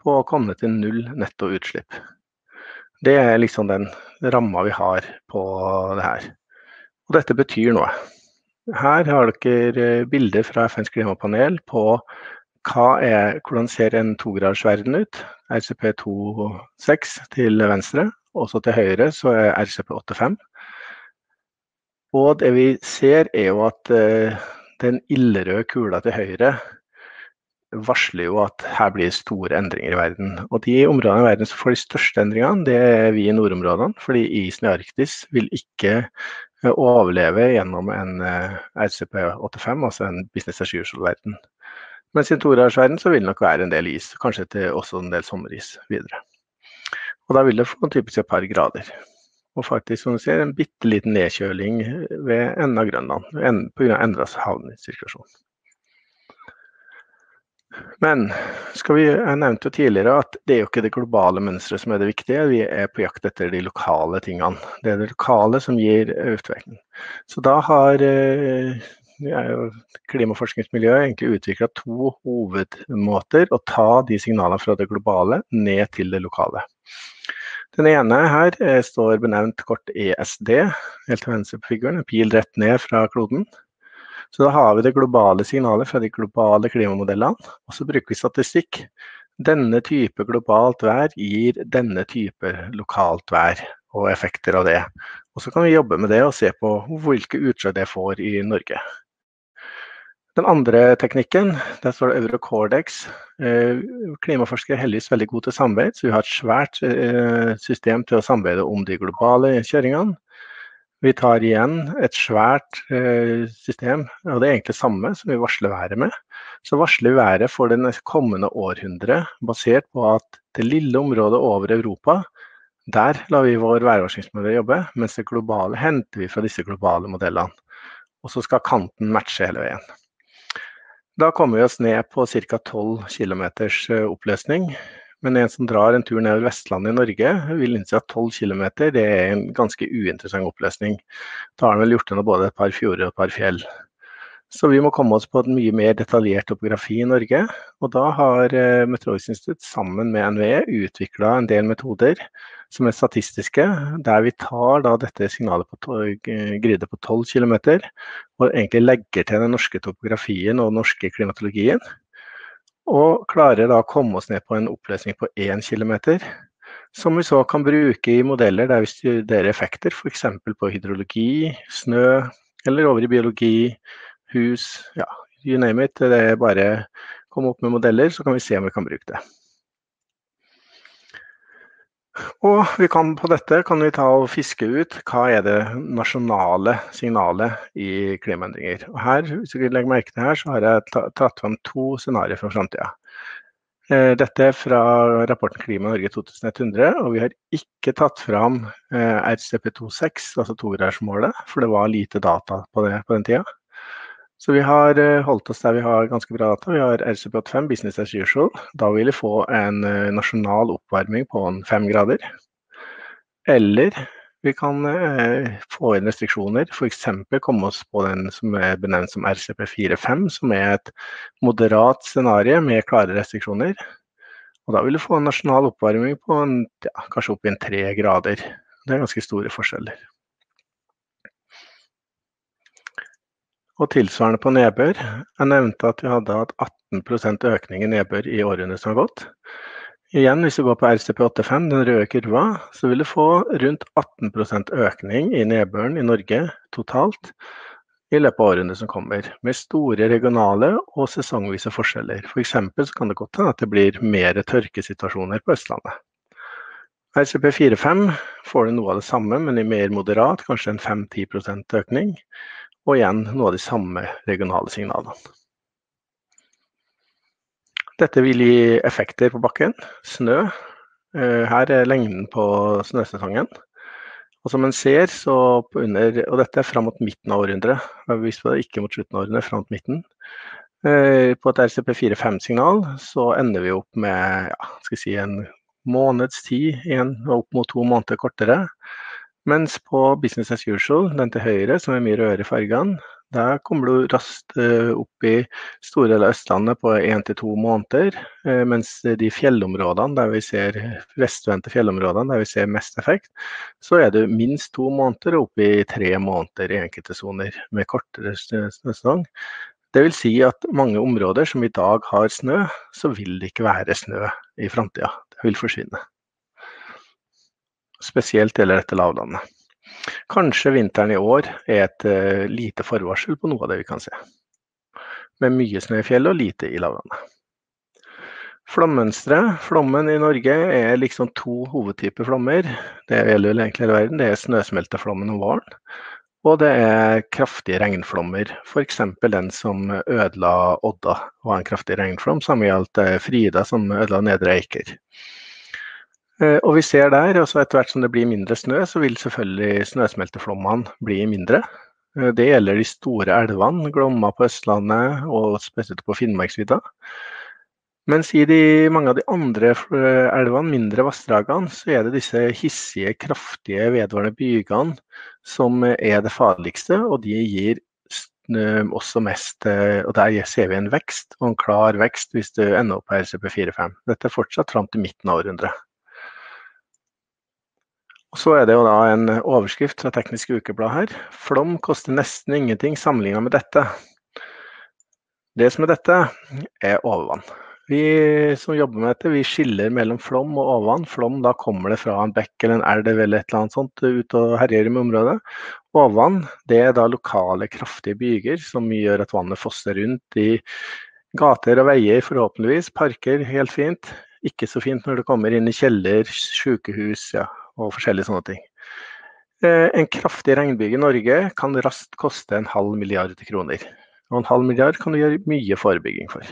på å komme til null netto utslipp. Det er liksom den rammen vi har på det her. Og dette betyr noe. Her har dere bilder fra F N's klimapanel på hva er, hvordan ser en togradersverden ut. R C P to seks til venstre, også til høyre så er R C P åtte fem. Og det vi ser er jo at uh, den ildrøde kula til høyre varsler jo at her blir store endringer i verden. Og de områdene i verden som får de største endringene, det er vi i nordområdene, fordi isen i Arktis vil ikke uh, overleve gjennom en uh, R C P åtte fem, altså en business as usual-verden. Mens i en togradersverden så vil det nok være en del is, kanskje til også en del sommeris videre. Og da vil det få typisk et par grader. Og faktisk, som du ser, en bitteliten nedkjøling ved enden av Grønland, på grunn av endret havnesirkulasjon. Men skal vi, jeg nevnte jo tidligere at det er jo ikke det globale mønstret som er det viktige, vi er på jakt etter de lokale tingene. Det er det lokale som gir utvikling. Så da har ja, klimaforskningsmiljøet egentlig utviklet to hovedmåter å ta de signalene fra det globale ned til det lokale. Den ene her står benevnt kort E S D, helt til venstre på figuren, en pil rett ned fra kloden. Så da har vi det globale signalet fra de globale klimamodellene, og så bruker vi statistikk. Denne type globalt vær gir denne type lokalt vær og effekter av det. Og så kan vi jobbe med det og se på hvilke utslag det får i Norge. Den andre teknikken, der står det Eurocordex. Klimaforskere er heldigvis veldig gode til samarbeid, så vi har et svært system til å samarbeide om de globale kjøringene. Vi tar igjen et svært system, og det er egentlig samme som vi varsler været med. Så varsler vi været for det kommende århundre, basert på at det lille området over Europa, der lar vi vår værvarslingsmodell jobbe, mens det globale henter vi fra disse globale modellene. Og så skal kanten matche hele veien. Da kommer vi oss ned på ca tolv kilometers oppløsning, men en som drar en tur ned over Vestlandet i Norge vil innse at tolv kilometer det er en ganske uinteressant oppløsning. Da har den vel gjort det både et par fjorder og et par fjell. Så vi må komme oss på en mye mer detaljert topografi i Norge, og da har Meteorologisk institutt sammen med N V E utviklet en del metoder som er statistiske, der vi tar da dette signalet på gride på tolv kilometer, og egentlig legger til den norske topografien og den norske klimatologien, og klarer da å komme oss ned på en oppløsning på én kilometer, som vi så kan bruke i modeller der vi studerer effekter, for eksempel på hydrologi, snø, eller over i biologi, hus, ja, you name it, det er bare å komme opp med modeller, så kan vi se om vi kan bruke det. Og vi kan på dette kan vi ta og fiske ut hva er det nasjonale signalet i klimaendringer. Og her, hvis du legger merke til her, så har jeg tatt frem to scenarier fra fremtiden. Dette er fra rapporten Klima Norge to tusen ett hundre, og vi har ikke tatt frem R C P to seks, altså togradersmålet, for det var lite data på det på den tiden. Så vi har holdt oss der vi har ganske bra data. Vi har R C P åtte fem, business as usual. Da vil vi få en nasjonal oppvarming på en fem grader. Eller vi kan få inn restriksjoner, for eksempel komme oss på den som er benevnt som R C P fire fem, som er et moderat scenario med klare restriksjoner. Og da vil vi få en nasjonal oppvarming på en, ja, kanskje opp i en tre grader. Det er ganske store forskjeller. Og tilsvarende på nedbør. Jeg nevnte at vi hadde hatt atten prosent økning i nedbør i årene som har gått. Igjen, hvis vi går på R C P åtte fem, den røde kurva, så vil det få rundt atten prosent økning i nedbøren i Norge totalt i løpet av årene som kommer, med store regionale og sesongvise forskjeller. For eksempel så kan det godt hende at det blir mer tørkesituasjoner på Østlandet. R C P fire fem får det noe av det samme, men i mer moderat, kanskje en fem til ti prosent økning, og igjen noe av de samme regionale signalene. Dette vil gi effekter på bakken, snø. Her er lengden på snøsesongen. Og som man ser, så på under, og dette er frem mot midten av århundret, hvis det ikke mot slutten av århundret, frem mot midten. På et R C P fire fem signal så ender vi opp med, ja, skal jeg si en måneds tid igjen, opp mot to måneder kortere. Mens på business as usual, den til høyre, som er mye rødere i fargene, Der kommer du raskt opp i store deler av Østlandet på en til to måneder, mens de fjellområdene, der vi ser vestvendte fjellområdene, der vi ser mest effekt, så er det minst to måneder og opp i tre måneder i enkelte zoner med kortere snøsesong. Det vil si at mange områder som i dag har snø, så vil det ikke være snø i fremtiden. Det vil forsvinne. Spesielt gjelder dette lavlandet. Kanskje vinteren i år er et uh, lite forvarsel på noe av det vi kan se. Med mye snø i fjellet og lite i lavlandet. Flommønstre. Flommen i Norge er liksom to hovedtyper flommer. Det gjelder vel egentlig hele verden. Det er snøsmelteflommen om våren. Og det er kraftige regnflommer. For eksempel den som ødela Odda var en kraftig regnflom. Samme gjaldt Frida som ødela Nedre Eiker. Og vi ser der, også etter hvert som det blir mindre snø, så vil selvfølgelig snøsmelteflommene bli mindre. Det gjelder de store elvene, Glomma på Østlandet og spesielt på Finnmarksvidda. Mens i de, mange av de andre elvene, mindre vassdragene, så er det disse hissige, kraftige, vedvarende bygene som er det farligste, og de gir også mest, og der ser vi en vekst, og en klar vekst hvis du ender opp her C P fire fem. Dette er fortsatt frem til midten av århundret. Og så er det jo da en overskrift fra Teknisk Ukeblad her. Flom koster nesten ingenting sammenlignet med dette. Det som er dette er overvann. Vi som jobber med dette, vi skiller mellom flom og overvann. Flom, da kommer det fra en bekk eller en elv eller et eller annet sånt ut og herjer med området. Overvann, det er da lokale kraftige byger som gjør at vannet fosser rundt i gater og veier forhåpentligvis. Parker, helt fint. Ikke så fint når det kommer inn i kjeller, sykehus, ja. Og forskjellige sånne ting. En kraftig regnbyge i Norge kan raskt koste en halv milliard kroner. Og en halv milliard kan du gjøre mye forebygging for.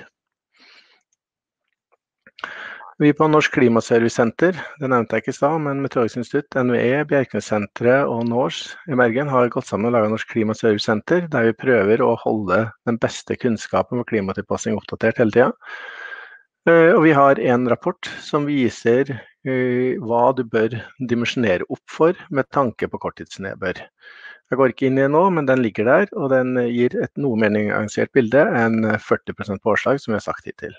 Vi på Norsk Klimaservicesenter, det nevnte jeg ikke i stad, men Meteorologisk institutt, N V E, Bjerknessenteret og Nors i Bergen har gått sammen og laget Norsk Klimaservicesenter, der vi prøver å holde den beste kunnskapen om klimatilpassing oppdatert hele tiden. Og vi har en rapport som viser uh, hva du bør dimensjonere opp for med tanke på korttidsnedbør. Jeg går ikke inn i det nå, men den ligger der, og den gir et noe mer nyansert bilde enn førti prosent påslag, som jeg har sagt hittil.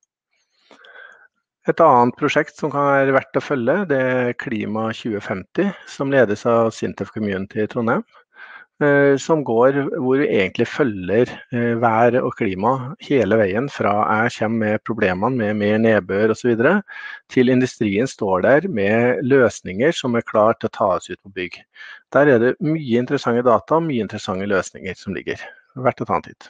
Et annet prosjekt som kan være verdt å følge, det er Klima tjue femti, som ledes av Sintef Community i Trondheim. Som går hvor vi egentlig følger vær og klima hele veien fra jeg kommer med problemene med mer nedbør og så videre, til industrien står der med løsninger som er klar til å ta oss ut på bygg. Der er det mye interessante data og mye interessante løsninger som ligger. Verdt å ta en titt.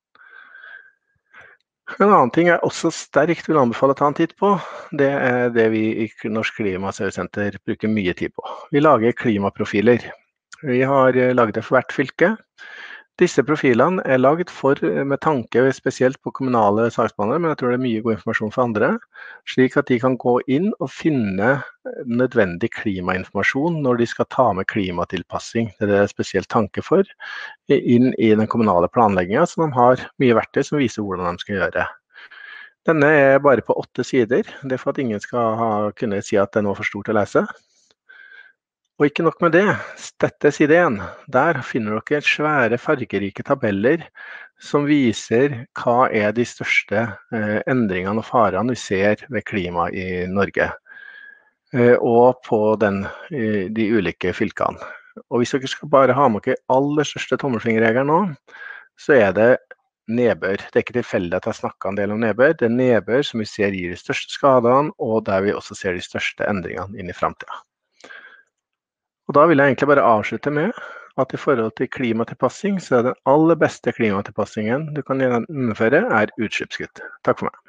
En annen ting jeg også sterkt vil anbefale å ta en titt på, det er det vi i Norsk Klimaservicesenter bruker mye tid på. Vi lager klimaprofiler. Vi har laget det for hvert fylke. Disse profilene er laget for, med tanke spesielt på kommunale saksbehandlere, men jeg tror det er mye god informasjon for andre, slik at de kan gå inn og finne nødvendig klimainformasjon når de skal ta med klimatilpassing. Det er det spesielt tanke for, inn i den kommunale planleggingen, så de har mye verktøy som viser hvordan de skal gjøre. Denne er bare på åtte sider, det er for at ingen skal ha, kunne si at det er noe for stort å lese. Og ikke nok med det, dette er side én. Der finner dere svære fargerike tabeller som viser hva er de største eh, endringene og farene vi ser ved klima i Norge. Eh, og på den, eh, de ulike fylkene. Og hvis dere skal bare ha med dere aller største tommelfingerregelen nå, så er det nedbør. Det er ikke tilfeldig at jeg snakket en del om nedbør. Det er nedbør som vi ser gir de største skadene, og der vi også ser de største endringene inn i fremtiden. Og da vil jeg egentlig bare avslutte med at i forhold til klimatilpassing, så er den aller beste klimatilpassingen du kan gjennomføre er utslippskutt. Takk for meg.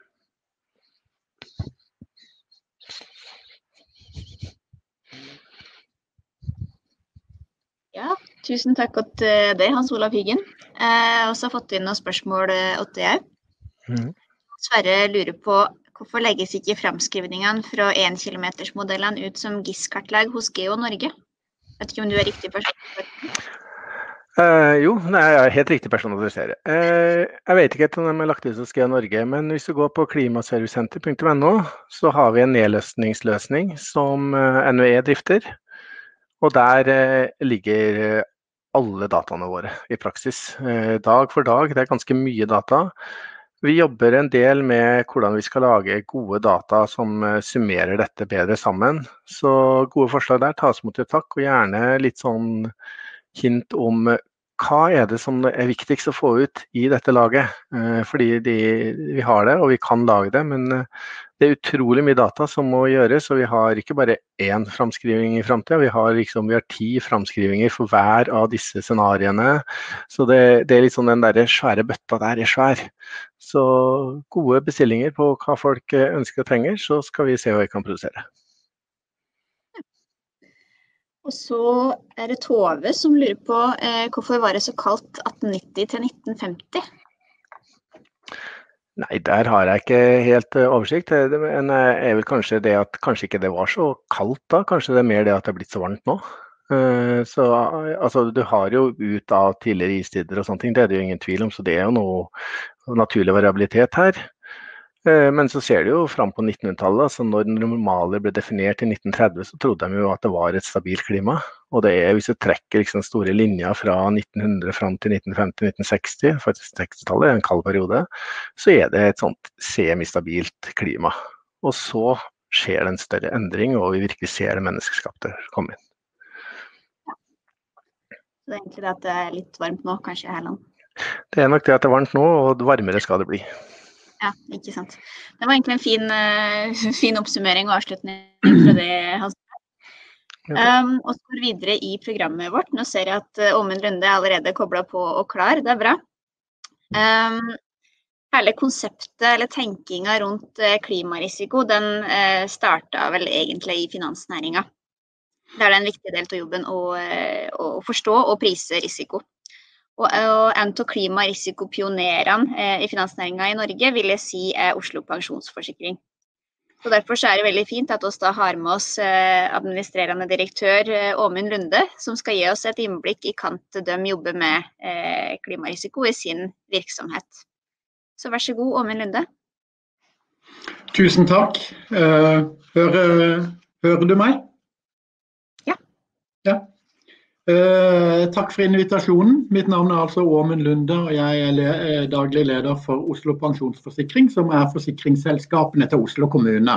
Ja, tusen takk til deg, Hans Olav Hyggen. Jeg har også fått inn noen spørsmål til jeg. Mm. Sverre lurer på hvorfor legges ikke fremskrivningene fra en kilometers modellene ut som G I S-kartlegg hos Geo Norge? Jeg vet ikke om du er riktig person. Uh, jo, nei, jeg er helt riktig person å adressere. Uh, jeg vet ikke om de har lagt ut hos Geo Norge, men hvis du går på klimaservicesenter punktum no, så har vi en nedløsningsløsning som uh, N V E drifter. Og der uh, ligger alle dataene våre i praksis. Dag for dag, det er ganske mye data. Vi jobber en del med hvordan vi skal lage gode data som summerer dette bedre sammen. Så gode forslag der tas mot til takk, og gjerne litt sånn hint om hva er det som er viktigst å få ut i dette laget. Fordi de, vi har det, og vi kan lage det, men det er utrolig mye data som må gjøres, og vi har ikke bare én framskriving i fremtiden, vi har, liksom, vi har ti framskrivinger for hver av disse scenariene, så det, det er litt sånn den der svære bøtta der er svær. Så gode bestillinger på hva folk ønsker og trenger, så skal vi se hva vi kan produsere. Og så er det Tove som lurer på eh, hvorfor var det så kaldt atten nitti til nitten femti? Nei, der har jeg ikke helt oversikt, men er vel kanskje det at kanskje ikke det var så kaldt da, kanskje det er mer det at det er blitt så varmt nå. Så altså, du har jo ut av tidligere istider og sånne ting, det er det jo ingen tvil om, så det er jo noe naturlig variabilitet her. Men så ser du jo fram på nittenhundretallet, altså når normaler ble definert i nitten tretti, så trodde de jo at det var et stabilt klima. Og det er, hvis du trekker liksom store linjer fra nitten hundre fram til nitten femti til nitten seksti, faktisk sekstitallet er en kald periode, så er det et sånt semistabilt klima. Og så skjer det en større endring, og vi virkelig ser det menneskeskapte komme inn. Så det er egentlig det at det er litt varmt nå, kanskje i Herland? Det er nok det at det er varmt nå, og varmere skal det bli. Ja, ikke sant. Det var egentlig en fin, uh, fin oppsummering og avslutning fra det han sa. Um, og så går vi videre i programmet vårt. Nå ser jeg at Åmund Lunde er allerede koblet på og klar, det er bra. Um, hele konseptet eller tenkinga rundt klimarisiko, den uh, startet vel egentlig i finansnæringa. Det er en viktig del av jobben å, å forstå og prise risiko. Og, og en av klimarisiko-pionerene eh, i finansnæringen i Norge vil jeg si er Oslo Pensjonsforsikring. Så derfor så er det veldig fint at oss da har med oss eh, administrerende direktør eh, Åmund Lunde, som skal gi oss et innblikk i kant de jobber med eh, klimarisiko i sin virksomhet. Så vær så god, Åmund Lunde. Tusen takk. Uh, hører, hører du meg? Ja. Ja. Uh, takk for invitasjonen. Mitt navn er altså Åmund Lunde, og jeg er le daglig leder for Oslo Pensjonsforsikring, som er forsikringsselskapene til Oslo kommune.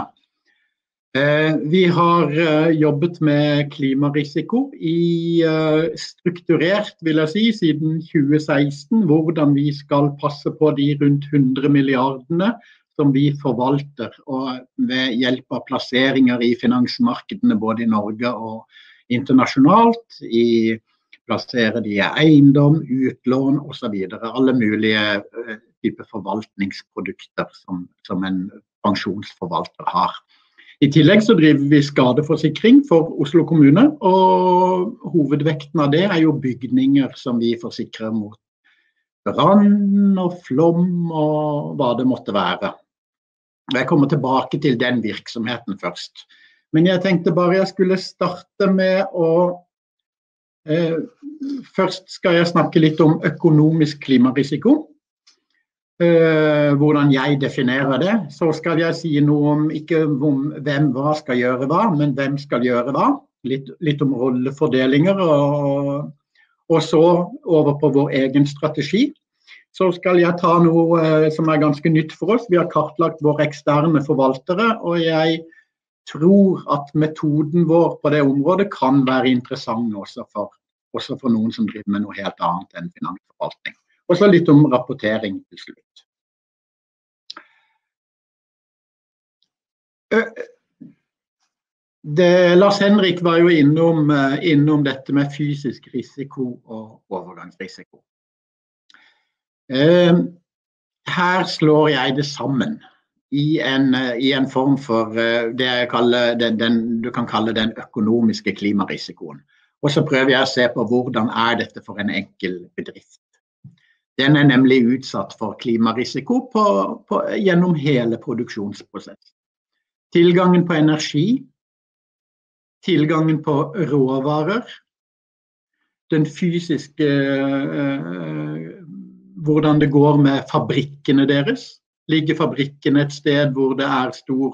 Uh, vi har uh, jobbet med klimarisiko i uh, strukturert, vil jeg si, siden tjue seksten, hvordan vi skal passe på de rundt hundre milliardene som vi forvalter, og ved hjelp av plasseringer i finansmarkedene både i Norge og internasjonalt, i plassere de i eiendom, utlån og så videre. Alle mulige uh, typer forvaltningsprodukter som, som en pensjonsforvalter har. I tillegg så driver vi skadeforsikring for Oslo kommune, og hovedvekten av det er jo bygninger som vi forsikrer mot brann og flom og hva det måtte være. Jeg kommer tilbake til den virksomheten først. Men jeg tenkte bare jeg skulle starte med å, eh, først skal jeg snakke litt om økonomisk klimarisiko, eh, hvordan jeg definerer det. Så skal jeg si noe om, ikke om hvem hva skal gjøre hva, men hvem skal gjøre hva. Litt, litt om rollefordelinger, og, og så over på vår egen strategi. Så skal jeg ta noe eh, som er ganske nytt for oss. Vi har kartlagt våre eksterne forvaltere, og jeg tror at metoden vår på det området kan være interessant også for, også for noen som driver med noe helt annet enn finansforvaltning. Og så litt om rapportering til slutt. Det, Lars Henrik var jo innom, innom dette med fysisk risiko og overgangsrisiko. Her slår jeg det sammen. I en, i en form for det jeg kaller den, den, du kan kalle den økonomiske klimarisikoen. Og så prøver jeg å se på hvordan er dette for en enkel bedrift. Den er nemlig utsatt for klimarisiko på, på, gjennom hele produksjonsprosessen. Tilgangen på energi, tilgangen på råvarer, den fysiske, øh, hvordan det går med fabrikkene deres. Ligger fabrikken et sted hvor det er stor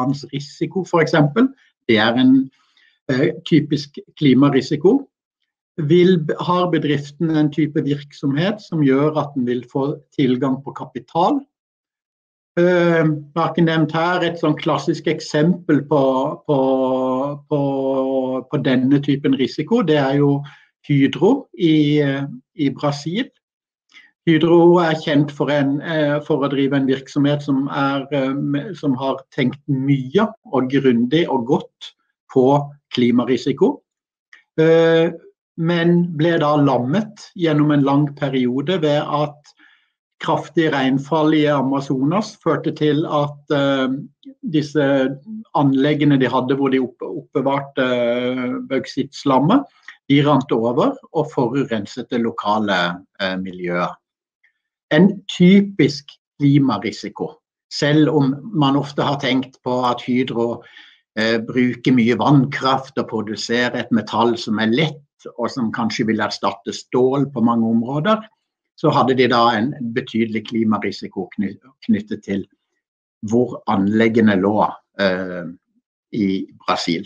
overvannsrisiko, for eksempel. Det er en uh, typisk klimarisiko. vil, har bedriften en type virksomhet som gjør at den vil få tilgang på kapital. Uh, jeg har ikke nevnt her et sånn klassisk eksempel på, på, på, på denne typen risiko. Det er jo Hydro i, i Brasil. Hydro er kjent for, en, uh, for å drive en virksomhet som, er, uh, som har tenkt mye og grundig og godt på klimarisiko. Uh, men ble da lammet gjennom en lang periode ved at kraftig regnfall i Amazonas førte til at uh, disse anleggene de hadde hvor de opp, oppbevarte uh, baukittslammet, de rant over og forurenset det lokale uh, miljøet. En typisk klimarisiko, selv om man ofte har tenkt på at Hydro uh, bruker mye vannkraft og produserer et metall som er lett og som kanskje vil erstatte stål på mange områder, så hadde de da en betydelig klimarisiko knyttet til hvor anleggene lå uh, i Brasil.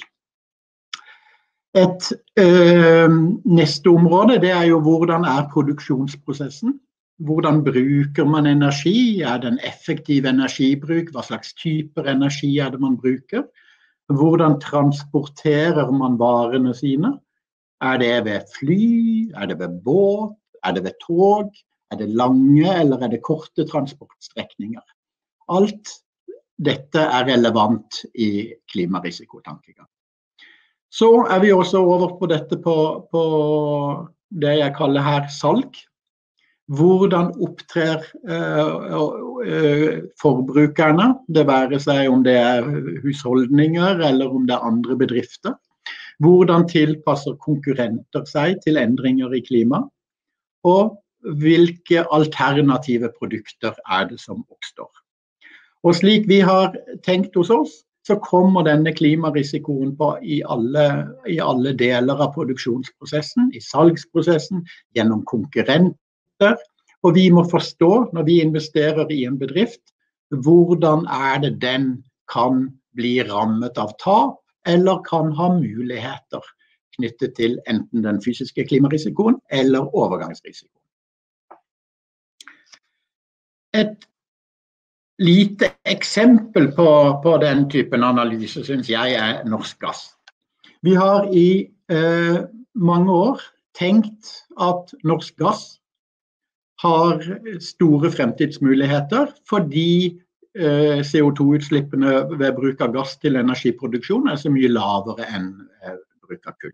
Et uh, neste område, det er jo hvordan er produksjonsprosessen? Hvordan bruker man energi? Er det en effektiv energibruk? Hva slags typer energi er det man bruker? Hvordan transporterer man varene sine? Er det ved fly? Er det ved båt? Er det ved tog? Er det lange eller er det korte transportstrekninger? Alt dette er relevant i klimarisikotankegang. Så er vi også over på dette på, på det jeg kaller her salg. Hvordan opptrer uh, uh, forbrukerne, det være seg om det er husholdninger eller om det er andre bedrifter. Hvordan tilpasser konkurrenter seg til endringer i klima? Og hvilke alternative produkter er det som oppstår. Og slik vi har tenkt hos oss, så kommer denne klimarisikoen på i alle, i alle deler av produksjonsprosessen, i salgsprosessen, gjennom konkurrenter. Og vi må forstå, når vi investerer i en bedrift, hvordan er det den kan bli rammet av tap, eller kan ha muligheter knyttet til enten den fysiske klimarisikoen eller overgangsrisikoen. Et lite eksempel på, på den typen analyse synes jeg er norsk gass. Vi har i eh, mange år tenkt at norsk gass har store fremtidsmuligheter fordi eh, C O to utslippene ved bruk av gass til energiproduksjon er så mye lavere enn eh, bruk av kull.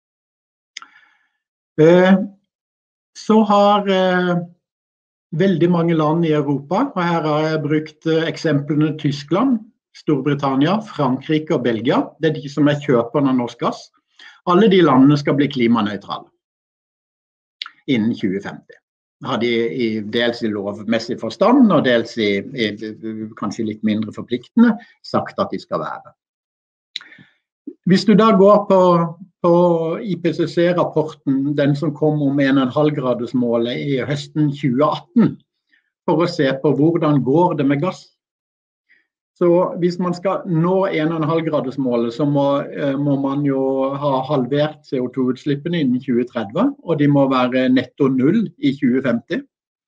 Eh, så har eh, veldig mange land i Europa, og her har jeg brukt eh, eksemplene Tyskland, Storbritannia, Frankrike og Belgia. Det er de som er kjøperne av norsk gass. Alle de landene skal bli klimanøytrale innen tjue femti. Har de i, dels i lovmessig forstand, og dels i, i kanskje litt mindre forpliktende, sagt at de skal være. Hvis du da går på, på I P C C-rapporten, den som kom om en komma fem gradersmålet i høsten tjue atten, for å se på hvordan går det med gass. Så hvis man skal nå en komma fem gradersmålet, så må, må man jo ha halvert C O to utslippene innen tjue tretti, og de må være netto null i tjue femti.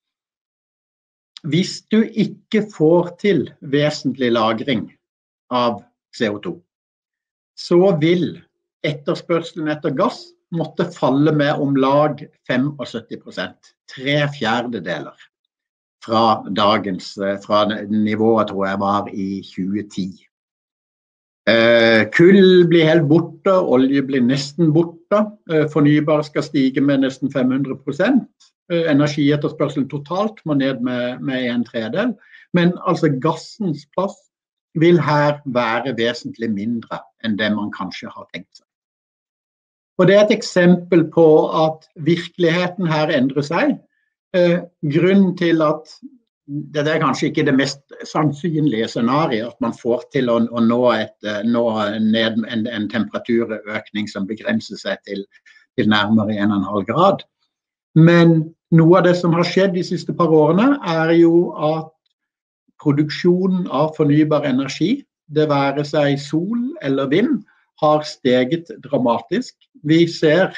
Hvis du ikke får til vesentlig lagring av C O to, så vil etterspørselen etter gass måtte falle med om lag syttifem prosent, tre fjerdedeler fra dagens, fra nivået tror jeg var i tjue ti. Eh, kull blir helt borte, olje blir nesten borte, eh, fornybar skal stige med nesten fem hundre prosent, eh, energietterspørselen totalt må ned med, med en tredel, men altså gassens plass vil her være vesentlig mindre enn det man kanskje har tenkt seg. Og det er et eksempel på at virkeligheten her endrer seg. Eh, grunnen til at det er kanskje ikke det mest sannsynlige scenariet, at man får til å, å nå, et, nå ned en, en temperaturøkning som begrenser seg til, til nærmere en komma fem grad. Men noe av det som har skjedd de siste par årene er jo at produksjonen av fornybar energi, det være seg sol eller vind, har steget dramatisk. Vi ser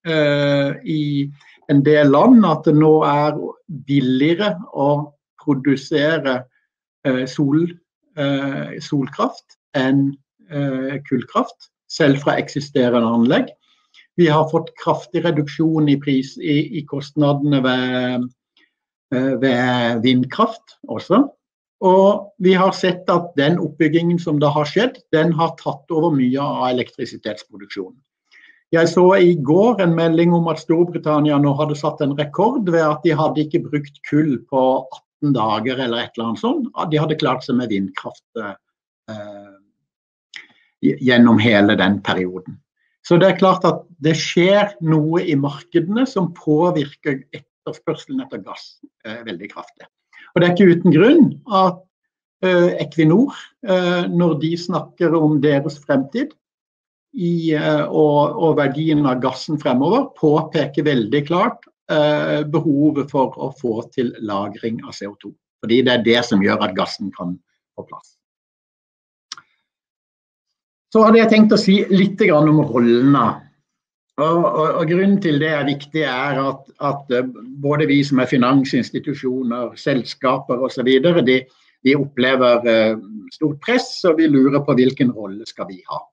uh, i en del land at det nå er billigere å produsere uh, sol, uh, solkraft enn uh, kullkraft, selv fra eksisterende anlegg. Vi har fått kraftig reduksjon i, pris, i, i kostnadene ved, uh, ved vindkraft også. Og vi har sett at den oppbyggingen som da har skjedd, den har tatt over mye av elektrisitetsproduksjonen. Jeg så i går en melding om at Storbritannia nå hadde satt en rekord ved at de hadde ikke brukt kull på atten dager eller et eller annet sånt. De hadde klart seg med vindkraft eh, gjennom hele den perioden. Så det er klart at det skjer noe i markedene som påvirker etterspørselen etter gass eh, veldig kraftig. Og det er ikke uten grunn at eh, Equinor, eh, når de snakker om deres fremtid, I, og, og verdien av gassen fremover, påpeker veldig klart eh, behovet for å få til lagring av C O to. Fordi det er det som gjør at gassen kan få plass. Så hadde jeg tenkt å si litt grann om rollene. Og, og, og grunnen til det er viktig er at, at både vi som er finansinstitusjoner, selskaper og så videre, de, de opplever eh, stort press, og vi lurer på hvilken rolle skal vi ha.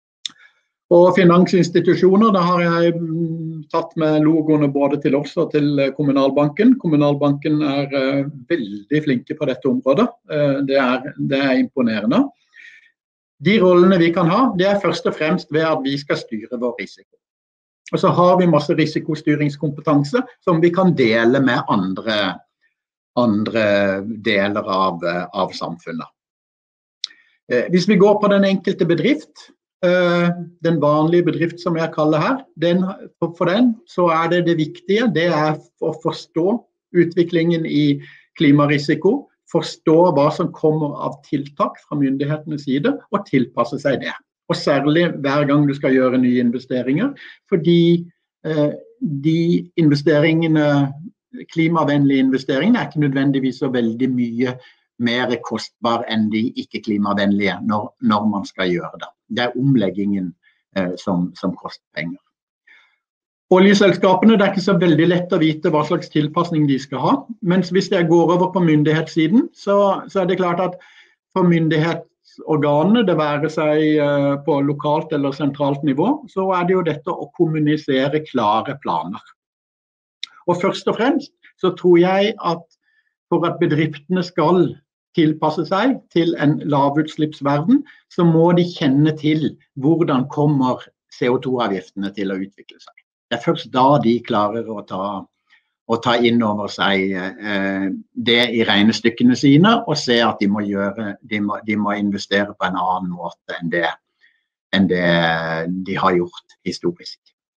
Og finansinstitusjoner, da har jeg tatt med logoene både til oss og til Kommunalbanken. Kommunalbanken er uh, veldig flinke på dette området. Uh, det, er, det er imponerende. De rollene vi kan ha, det er først og fremst ved at vi skal styre vår risiko. Og så har vi masse risikostyringskompetanse som vi kan dele med andre, andre deler av, av samfunnet. Uh, hvis vi går på den enkelte bedrift, den vanlige bedrift som jeg kaller her, den, for den så er det det viktige, det er å forstå utviklingen i klimarisiko, forstå hva som kommer av tiltak fra myndighetenes side, og tilpasse seg det. Og særlig hver gang du skal gjøre nye investeringer, fordi eh, de investeringene, klimavennlige investeringene, er ikke nødvendigvis så veldig mye mer kostbar enn de ikke-klimavennlige når, når man skal gjøre det. Det er omleggingen eh, som, som koster penger. Oljeselskapene, det er ikke så veldig lett å vite hva slags tilpassning de skal ha, mens hvis jeg går over på myndighetssiden, så, så er det klart at for myndighetsorganene, det være seg eh, på lokalt eller sentralt nivå, så er det jo dette å kommunisere klare planer. Og først og fremst så tror jeg at for at bedriftene skal tilpasse seg til en lavutslippsverden, så må de kjenne til hvordan kommer C O to-avgiftene til å utvikle seg. Det er først da de klarer å ta, å ta inn over seg eh, det i regnestykkene sine, og se at de må, gjøre, de må, de må investere på en annen måte enn det, enn det de har gjort historisk.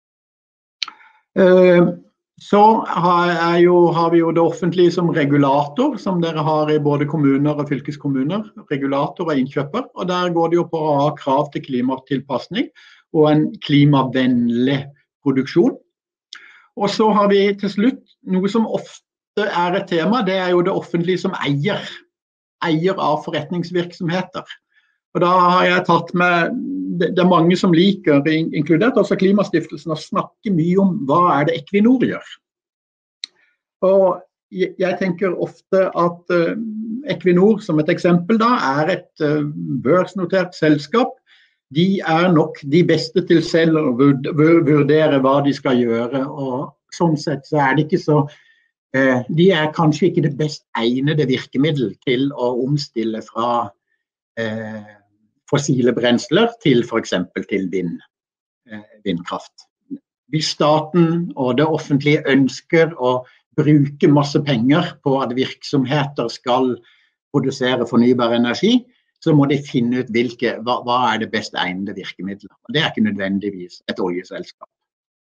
Eh, Så har, jo, har vi jo det offentlige som regulator, som dere har i både kommuner og fylkeskommuner, regulator og innkjøper, og der går det jo på å ha krav til klimatilpasning og en klimavennlig produksjon. Og så har vi til slutt noe som ofte er et tema, det er jo det offentlige som eier, eier av forretningsvirksomheter. Og da har jeg tatt med, det er mange som liker, inkludert også Klimastiftelsen, å snakke mye om hva er det Equinor gjør. Og jeg tenker ofte at Equinor, som et eksempel da, er et børsnotert selskap. De er nok de beste til selv å vurdere hva de skal gjøre, og sånn sett så er det ikke så, de er kanskje ikke det best egnede virkemiddel til å omstille fra fossile brensler til for eksempel til vind, vindkraft. Hvis staten og det offentlige ønsker å bruke masse penger på at virksomheter skal produsere fornybar energi, så må de finne ut hvilke, hva, hva er det best egnede virkemidler. Og det er ikke nødvendigvis et oljeselskap.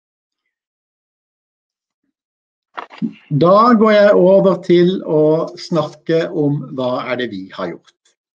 Da går jeg over til å snakke om hva er det vi har gjort.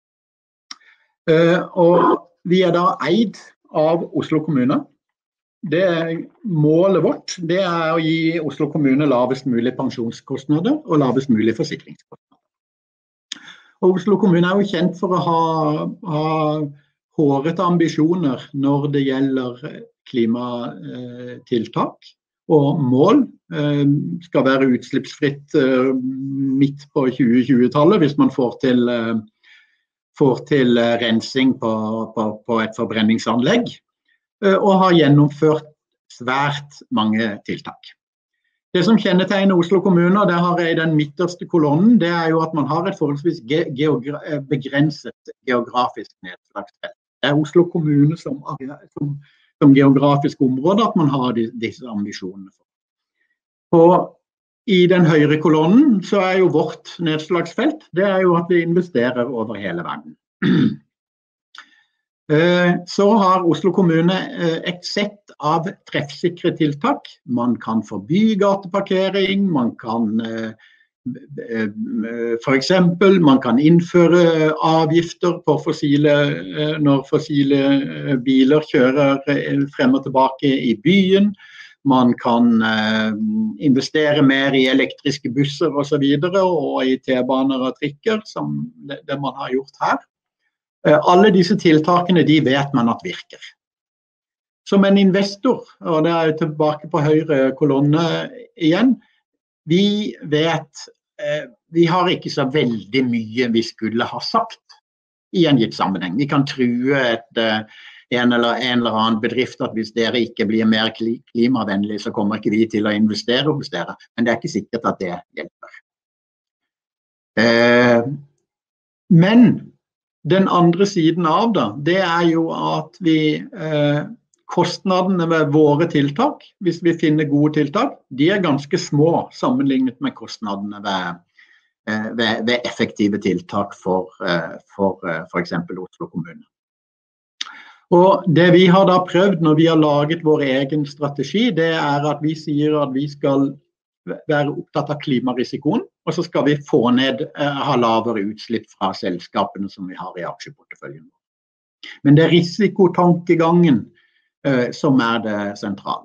Uh, og vi er da eid av Oslo kommune. Det er målet vårt, det er å gi Oslo kommune lavest mulig pensjonskostnader og lavest mulig forsikringskostnader. Og Oslo kommune er jo kjent for å ha, ha hårete ambisjoner når det gjelder klimatiltak. og mål. Eh, skal være utslippsfritt eh, midt på tjue tjue-tallet hvis man får til, eh, får til eh, rensing på, på, på et forbrenningsanlegg, eh, og har gjennomført svært mange tiltak. Det som kjennetegner Oslo kommune, det har jeg i den midterste kolonnen, det er jo at man har et forholdsvis ge geogra begrenset geografisk nedslagsfelt. Det er Oslo kommune som, som, som geografisk område at man har de, disse ambisjonene for. Og i den høyre kolonnen så er jo vårt nedslagsfelt, det er jo at vi investerer over hele verden. Så har Oslo kommune et sett av treffsikre tiltak. Man kan forby gateparkering, man kan for eksempel, man kan innføre avgifter på fossile, når fossile biler kjører frem og tilbake i byen. Man kan eh, investere mer i elektriske busser og så videre, og i T-baner og trikker, som det, det man har gjort her. Eh, alle disse tiltakene, de vet man at virker. Som en investor, og det er jo tilbake på høyre kolonne igjen, vi vet, eh, vi har ikke så veldig mye vi skulle ha sagt i en gitt sammenheng. Vi kan true et eh, En eller, en eller annen bedrift at hvis dere ikke blir mer klimavennlig, så kommer ikke vi til å investere hos dere. Men det er ikke sikkert at det hjelper. Eh, men den andre siden av det, det er jo at vi, eh, kostnadene ved våre tiltak, hvis vi finner gode tiltak, de er ganske små sammenlignet med kostnadene ved, eh, ved, ved effektive tiltak for, eh, for, eh, for eksempel Oslo kommune. Og det vi har da prøvd når vi har laget vår egen strategi, det er at vi sier at vi skal være opptatt av klimarisikoen, og så skal vi få ned, eh, ha lavere utslipp fra selskapene som vi har i aksjeporteføljen. Men det er risikotankegangen eh, som er det sentrale.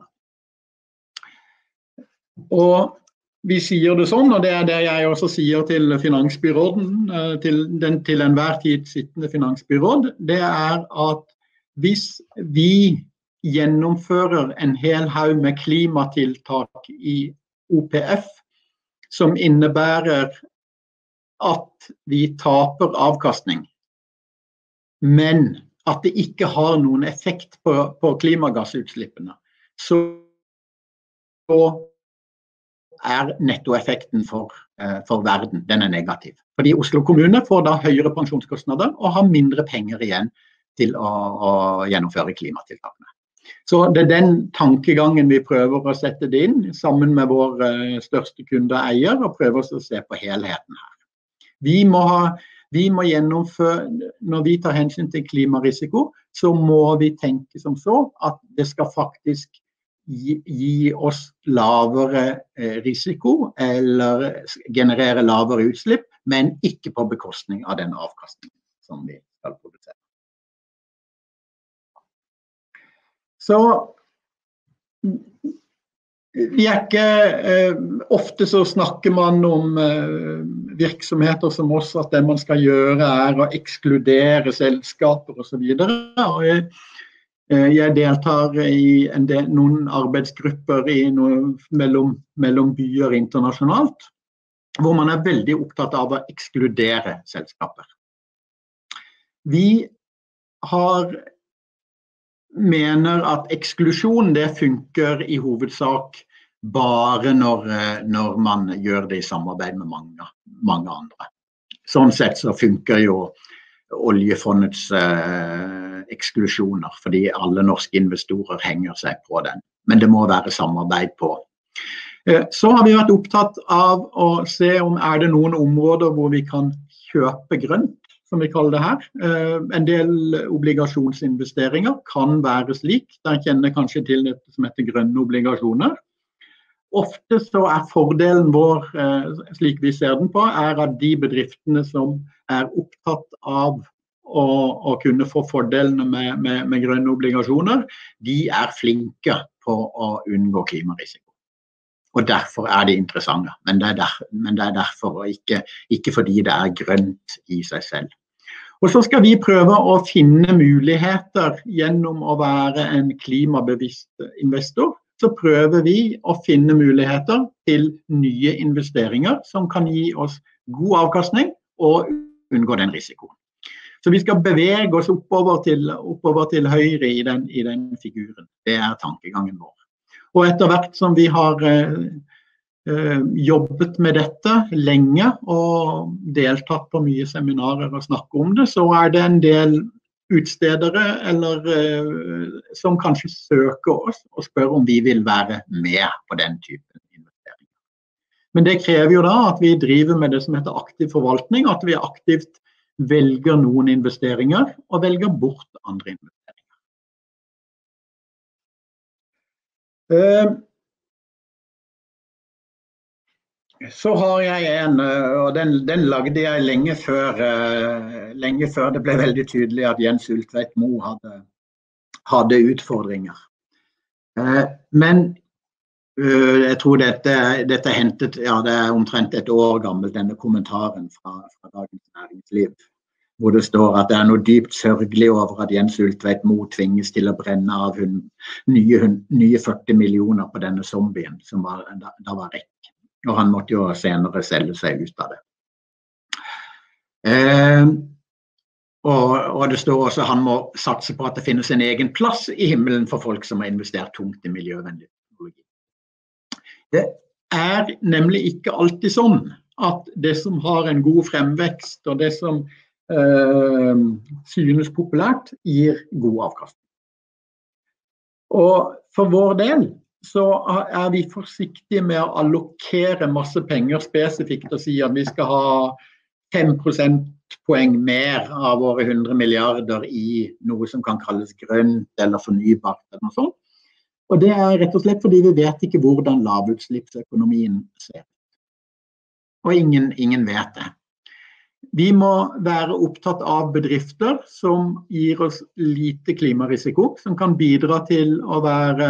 Og vi sier det sånn, og det er det jeg også sier til finansbyråden, eh, til den til enhver tid sittende finansbyråd, det er at hvis vi gjennomfører en hel haug med klimatiltak i O P F, som innebærer at vi taper avkastning, men at det ikke har noen effekt på, på klimagassutslippene, så er nettoeffekten for, for verden, den er negativ. Fordi Oslo kommune får da høyere pensjonskostnader og har mindre penger igjen til å, å gjennomføre klimatiltakene. Så det er den tankegangen vi prøver å sette det inn, sammen med vår uh, største kunde eier, og prøver å se på helheten her. Vi må, ha, vi må gjennomføre, når vi tar hensyn til klimarisiko, så må vi tenke som så, at det skal faktisk gi, gi oss lavere eh, risiko, eller generere lavere utslipp, men ikke på bekostning av den avkastningen som vi skal produsere. Så vi er ikke, eh, ofte så snakker man om eh, virksomheter som oss, at det man skal gjøre er å ekskludere selskaper og så videre. Og jeg, eh, jeg deltar i en del, noen arbeidsgrupper i noe, mellom, mellom byer internasjonalt, hvor man er veldig opptatt av å ekskludere selskaper. Vi har mener at eksklusjon det funker i hovedsak bare når, når man gjør det i samarbeid med mange, mange andre. Sånn sett så funker jo oljefondets eh, eksklusjoner, fordi alle norske investorer henger seg på den. Men det må være samarbeid på. Eh, så har vi vært opptatt av å se om er det noen områder hvor vi kan kjøpe grønt, som vi kaller det her. Eh, en del obligasjonsinvesteringer kan være slik. Der kjenner kanskje til det som heter grønne obligasjoner. Ofte så er fordelen vår, eh, slik vi ser den på, er at de bedriftene som er opptatt av å, å kunne få fordelene med, med, med grønne obligasjoner, de er flinke på å unngå klimarisiko. Og derfor er det interessante, men det er, der, men det er derfor, og ikke, ikke fordi det er grønt i seg selv. Og så skal vi prøve å finne muligheter gjennom å være en klimabevisst investor, så prøver vi å finne muligheter til nye investeringer som kan gi oss god avkastning og unngå den risikoen. Så vi skal bevege oss oppover til, oppover til høyre i den, i den figuren. Det er tankegangen vår. Og etter hvert som vi har eh, jobbet med dette lenge og deltatt på mye seminarer og snakke om det, så er det en del utstedere eller uh, som kanskje søker oss og spør om vi vil være med på den typen investeringer. Men det krever jo da at vi driver med det som heter aktiv forvaltning, at vi aktivt velger noen investeringer og velger bort andre investeringer. Uh, Så har jeg en, og den, den lagde jeg lenge før, uh, lenge før det ble veldig tydelig at Jens Ulltveit Moe hadde, hadde utfordringer. Uh, men uh, jeg tror dette, dette hentet, ja det er omtrent et år gammelt, denne kommentaren fra, fra Dagens Næringsliv, hvor det står at det er noe dypt sørgelig over at Jens Ulltveit Moe tvinges til å brenne av hun, nye, hun, nye førti millioner på denne zombien, som var, da, da var rekk. Og han måtte jo senere selge seg ut av det. Eh, og, og det står også at han må satse på at det finnes en egen plass i himmelen for folk som har investert tungt i miljøvennlig teknologi. Det er nemlig ikke alltid sånn at det som har en god fremvekst og det som eh, synes populært gir god avkastning. Og for vår del så er vi forsiktige med å allokere masse penger spesifikt og si at vi skal ha fem prosentpoeng mer av våre hundre milliarder i noe som kan kalles grønt eller fornybart eller noe sånt. Og det er rett og slett fordi vi vet ikke hvordan lavutslippsøkonomien ser ut. Og ingen, ingen vet det. Vi må være opptatt av bedrifter som gir oss lite klimarisiko, som kan bidra til å være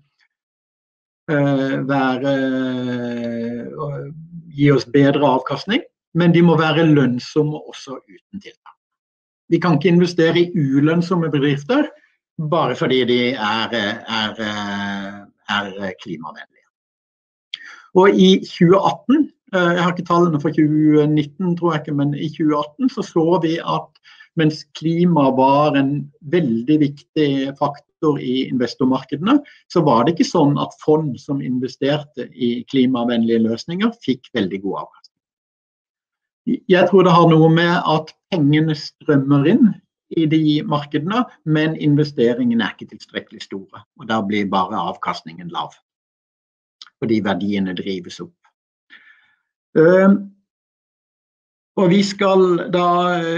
Uh, være, uh, gi oss bedre avkastning, men de må være lønnsomme også uten tiltak. Vi kan ikke investere i ulønnsomme bedrifter bare fordi de er, er, er klimavennlige. Og i tjue atten, uh, jeg har ikke tallene for tjue nitten tror jeg ikke, men i tjue atten så så vi at mens klima var en veldig viktig faktor i investormarkedene, så var det ikke sånn at fond som investerte i klimavennlige løsninger fikk veldig god avkastning. Jeg tror det har noe med at pengene strømmer inn i de markedene, men investeringene er ikke tilstrekkelig store, og da blir bare avkastningen lav, fordi verdiene drives opp. Uh, og vi skal da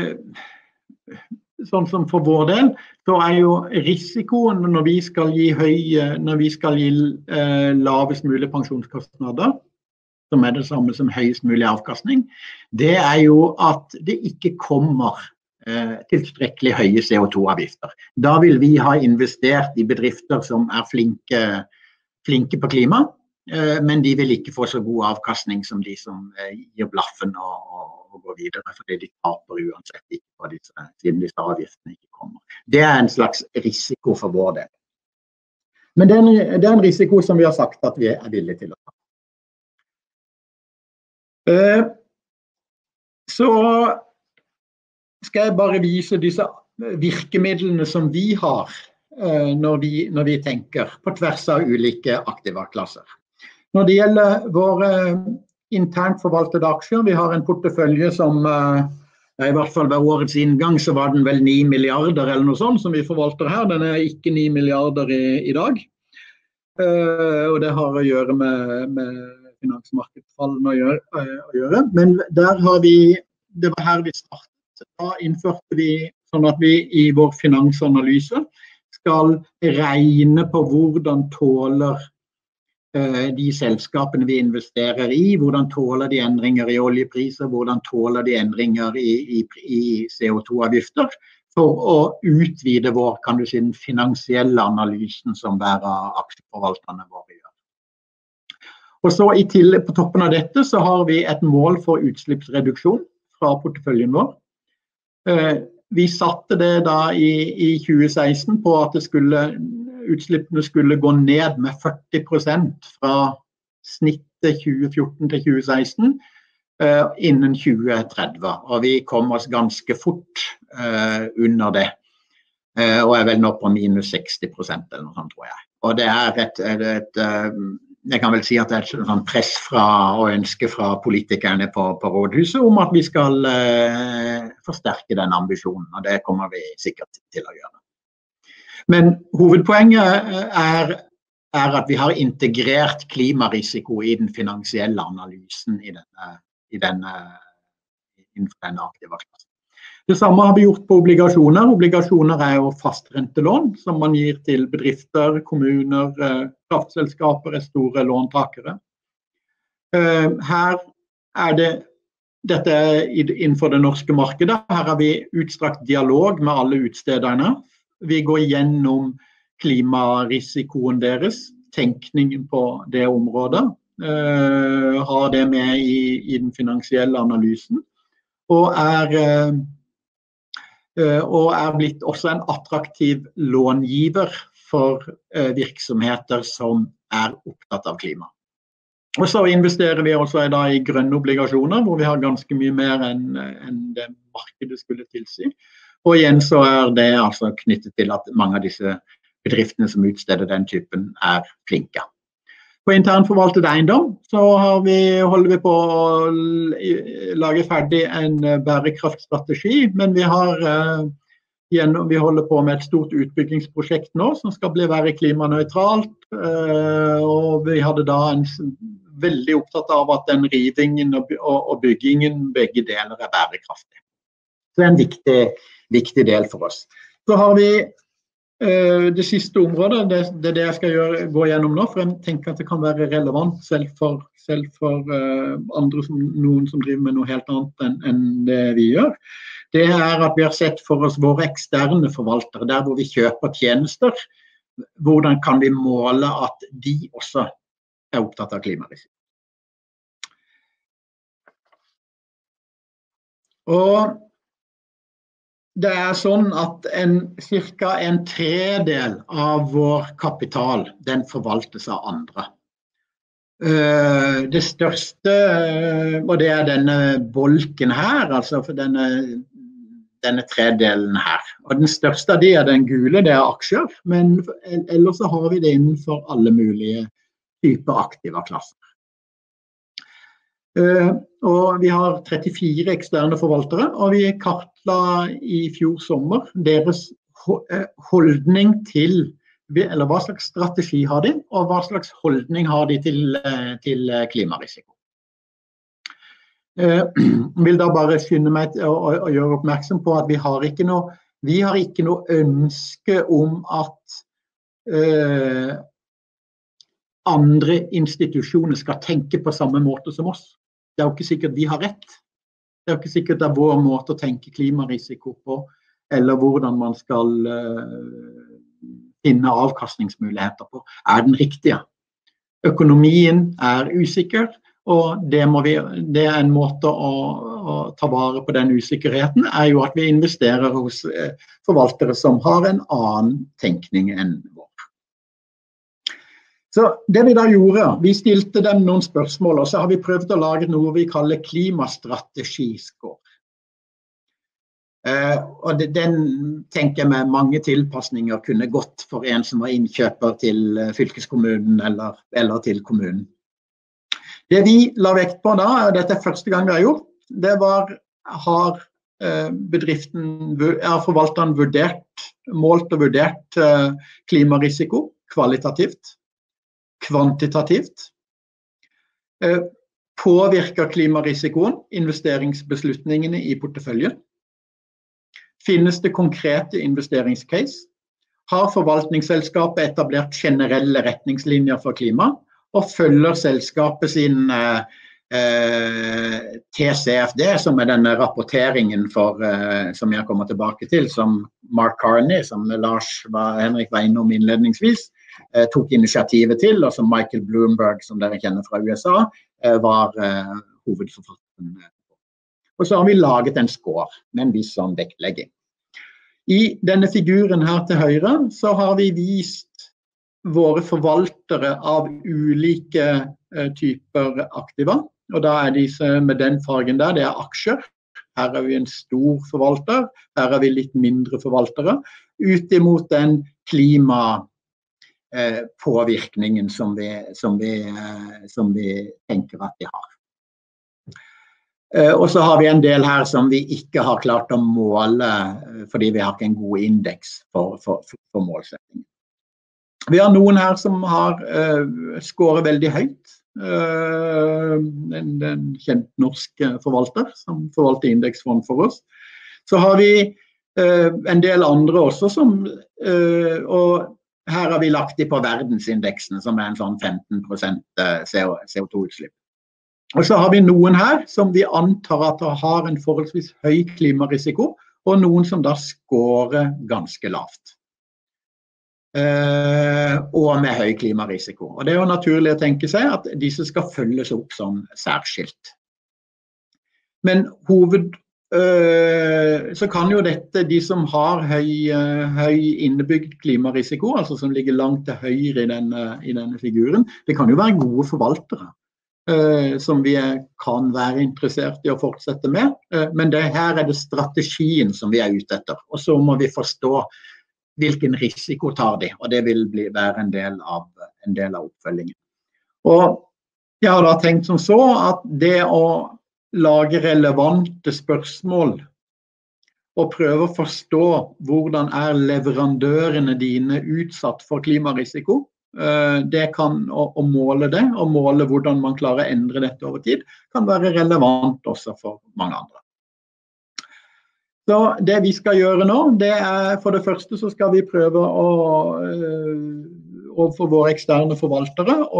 sånn som for vår del, så er jo risikoen når vi skal gi høye, når vi skal gi eh, lavest mulig pensjonskostnader, som er det samme som høyest mulig avkastning, det er jo at det ikke kommer eh, tilstrekkelig høye C O to avgifter. Da vil vi ha investert i bedrifter som er flinke, flinke på klima, eh, men de vil ikke få så god avkastning som de som eh, gir blaffen og, og og gå videre, fordi de taper uansett ikke på disse, siden disse avgiftene ikke kommer. Det er en slags risiko for vår del. Men det er, en, det er en risiko som vi har sagt at vi er villige til å ta. Uh, så skal jeg bare vise disse virkemidlene som vi har uh, når, vi, når vi tenker på tvers av ulike aktive klasser. Når det gjelder våre internt forvaltede aksjer. Vi har en portefølje som, i hvert fall ved årets inngang, så var den vel ni milliarder eller noe sånt som vi forvalter her. Den er ikke ni milliarder i, i dag. Uh, og det har å gjøre med, med finansmarkedsfallene å gjøre, uh, å gjøre. Men der har vi, det var her vi startet. Da innførte vi sånn at vi i vår finansanalyse skal regne på hvordan tåler de selskapene vi investerer i, hvordan tåler de endringer i oljepriser, hvordan tåler de endringer i, i, i C O to avgifter, for å utvide vår, kan du si, den finansielle analysen som hver av aksjeforvalterne våre gjør. Og så i til, på toppen av dette så har vi et mål for utslippsreduksjon fra porteføljen vår. Vi satte det da i, i tjue seksten på at det skulle utslippene skulle gå ned med førti prosent fra snittet tjue fjorten til tjue seksten uh, innen tjue tretti, og vi kom oss ganske fort uh, under det, uh, og er vel nå på minus seksti prosent eller noe sånt, tror jeg. Og det er et, et, et uh, jeg kan vel si at det er et sånn press fra, og ønske fra politikerne på, på rådhuset om at vi skal uh, forsterke den ambisjonen, og det kommer vi sikkert til å gjøre. Men hovedpoenget er, er at vi har integrert klimarisiko i den finansielle analysen i denne, i denne, innenfor denne aktive klassen. Det samme har vi gjort på obligasjoner. Obligasjoner er jo fastrentelån som man gir til bedrifter, kommuner, kraftselskaper, store låntakere. Her er det, dette er innenfor det norske markedet, her har vi utstrakt dialog med alle utstederne. Vi går gjennom klimarisikoen deres, tenkningen på det området, har det med i, i den finansielle analysen, og er... og er blitt også en attraktiv långiver for virksomheter som er opptatt av klima. Og så investerer vi også da i grønne obligasjoner, hvor vi har ganske mye mer enn, enn det markedet skulle tilsi. Og igjen så er det altså knyttet til at mange av disse bedriftene som utsteder den typen er flinke. På internforvaltet eiendom så har vi, holder vi på å lage ferdig en bærekraftstrategi, men vi, har, gjennom, vi holder på med et stort utbyggingsprosjekt nå som skal bli være klimanøytralt, og vi hadde da en veldig opptatt av at den rivingen og, og byggingen, begge deler er bærekraftig. Så det er en viktig, viktig del for oss. Så har vi det siste området, det, det er det jeg skal gjøre, gå gjennom nå, for jeg tenker at det kan være relevant selv for, selv for uh, andre, som, noen som driver med noe helt annet enn, enn det vi gjør. Det er at vi har sett for oss våre eksterne forvaltere, der hvor vi kjøper tjenester, hvordan kan vi måle at de også er opptatt av klimarisiko. Og det er sånn at en, cirka en tredel av vår kapital, den forvaltes av andre. Det største, og det er denne bolken her, altså for denne, denne tredelen her. Og den største av de er den gule, det er aksjer, men ellers så har vi det innenfor alle mulige typer aktive klasser. Uh, og vi har trettifire eksterne forvaltere, og vi kartla i fjor sommer deres holdning til, eller hva slags strategi har de, og hva slags holdning har de til, til klimarisiko. Uh, vil da bare skynde meg å, å, å gjøre oppmerksom på at vi har ikke noe, vi har ikke noe ønske om at uh, andre institusjoner skal tenke på samme måte som oss. Det er jo ikke sikkert vi har rett. Det er jo ikke sikkert det er vår måte å tenke klimarisiko på, eller hvordan man skal uh, finne avkastningsmuligheter på. Er den riktige? Økonomien er usikker, og det, må vi, det er en måte å, å ta vare på den usikkerheten, er jo at vi investerer hos uh, forvaltere som har en annen tenkning enn vår. Så det vi da gjorde, vi stilte dem noen spørsmål, og så har vi prøvd å lage noe vi kaller klimastrategiscore. Uh, og det, den tenker jeg med mange tilpasninger kunne gått for en som var innkjøper til fylkeskommunen eller, eller til kommunen. Det vi la vekt på da, og dette er første gang vi har gjort, det var, har uh, bedriften, er forvalteren vurdert, målt og vurdert uh, klimarisiko kvalitativt, kvantitativt, påvirker klimarisikoen investeringsbeslutningene i porteføljen, finnes det konkrete investeringscase, har forvaltningsselskapet etablert generelle retningslinjer for klima, og følger selskapet sin eh, T C F D, som er denne rapporteringen for, eh, som jeg kommer tilbake til, som Mark Carney, som Lars var, Henrik var innom innledningsvis, tok initiativet til, og som Michael Bloomberg, som dere kjenner fra U S A, var uh, hovedforfatteren. Og så har vi laget en score med en viss sånn vektlegging. I denne figuren her til høyre, så har vi vist våre forvaltere av ulike uh, typer aktiva, og da er disse med den fargen der, det er aksjer. Her er vi en stor forvalter, her er vi litt mindre forvaltere, ut imot den klimapåvirkningen som vi, som vi, som vi tenker at vi har. Og så har vi en del her som vi ikke har klart å måle, fordi vi har ikke en god indeks for, for, for målsettingen. Vi har noen her som har uh, skåret veldig høyt. Uh, en, en kjent norsk forvalter som forvalter indeksfond for oss. Så har vi uh, en del andre også som, uh, og her har vi lagt de på verdensindeksen som er en sånn femten prosent C O to utslipp. Og så har vi noen her som vi antar at har en forholdsvis høy klimarisiko, og noen som da skårer ganske lavt. Uh, og med høy klimarisiko. Og det er jo naturlig å tenke seg at disse skal følges opp som særskilt. Men hoved, uh, så kan jo dette, de som har høy, uh, høy innebygd klimarisiko, altså som ligger langt til høyre i denne, i denne figuren, det kan jo være gode forvaltere, uh, som vi er, kan være interessert i å fortsette med, uh, men det, her er det strategien som vi er ute etter, og så må vi forstå hvilken risiko tar de, og det vil bli, være en del, av, en del av oppfølgingen. Og jeg har da tenkt som så at det å lage relevante spørsmål og prøve å forstå hvordan er leverandørene dine utsatt for klimarisiko, det kan å, å måle det, og måle hvordan man klarer å endre dette over tid, kan være relevant også for mange andre. Så det vi skal gjøre nå, det er for det første så skal vi prøve å, overfor våre eksterne forvaltere, å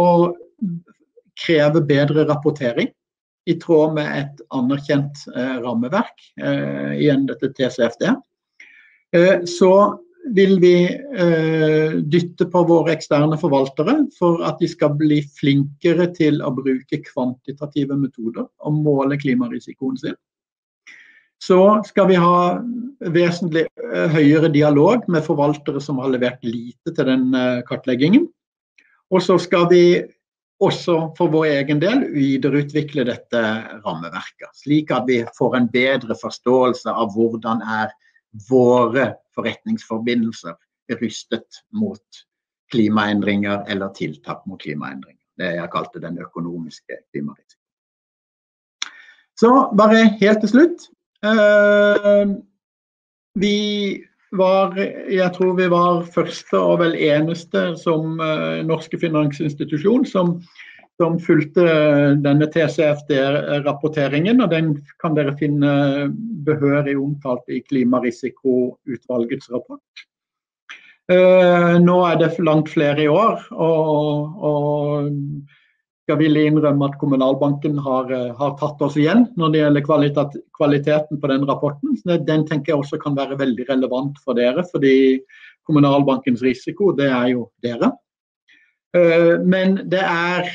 kreve bedre rapportering i tråd med et anerkjent eh, rammeverk, eh, igjen dette T C F D. Eh, så vil vi eh, dytte på våre eksterne forvaltere for at de skal bli flinkere til å bruke kvantitative metoder og måle klimarisikoen sin. Så skal vi ha vesentlig høyere dialog med forvaltere som har levert lite til den kartleggingen. Og så skal vi også for vår egen del videreutvikle dette rammeverket, slik at vi får en bedre forståelse av hvordan er våre forretningsforbindelser rustet mot klimaendringer eller tiltak mot klimaendringer. Det jeg kalte den økonomiske klimarisikoen. Så bare helt til slutt. Uh, vi var, jeg tror vi var første og vel eneste som uh, norske finansinstitusjon som, som fulgte denne T C F D-rapporteringen, og den kan dere finne behørig omtalt i Klimarisikoutvalgets rapport. Uh, nå er det langt flere i år, og, og skal ville innrømme at Kommunalbanken har, har tatt oss igjen når det gjelder kvalitet, kvaliteten på den rapporten. Så den tenker jeg også kan være veldig relevant for dere, fordi Kommunalbankens risiko, det er jo dere. Men det er,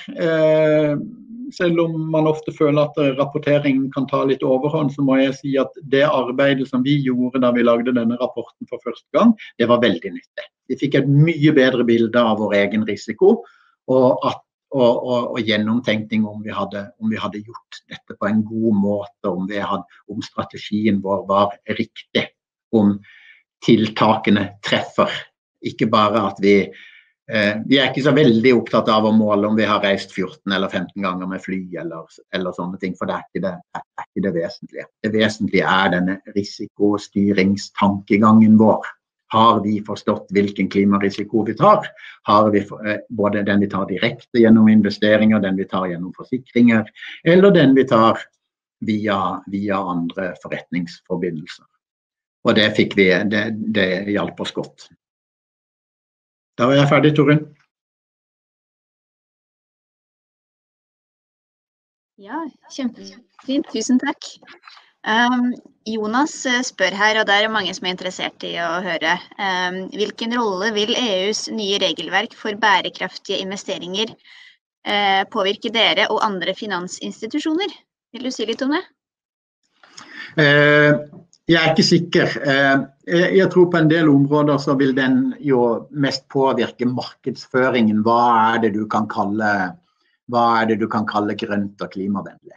selv om man ofte føler at rapporteringen kan ta litt overhånd, så må jeg si at det arbeidet som vi gjorde da vi lagde denne rapporten for første gang, det var veldig nyttig. Vi fikk et mye bedre bilde av vår egen risiko, og at Og, og, og gjennomtenkning om vi, hadde, om vi hadde gjort dette på en god måte, om, vi hadde, om strategien vår var riktig, om tiltakene treffer. Ikke bare at vi, eh, vi er ikke så veldig opptatt av å måle om vi har reist fjorten eller femten ganger med fly eller, eller sånne ting, for det er ikke det, er ikke det vesentlige. Det vesentlige er denne risikostyringstankegangen vår. Har vi forstått hvilken klimarisiko vi tar? Har vi både den vi tar direkte gjennom investeringer, den vi tar gjennom forsikringer, eller den vi tar via, via andre forretningsforbindelser? Og det fikk vi, det, det hjalp oss godt. Da var jeg ferdig, Torunn. Ja, kjempefint. Tusen takk. Um, Jonas spør her, og det er mange som er interessert i å høre, um, hvilken rolle vil E U's nye regelverk for bærekraftige investeringer uh, påvirke dere og andre finansinstitusjoner? Vil du si litt om det? Eh, Jeg er ikke sikker. Jeg tror på en del områder så vil den jo mest påvirke markedsføringen. Hva er det du kan kalle, hva er det du kan kalle grønt og klimavennlig?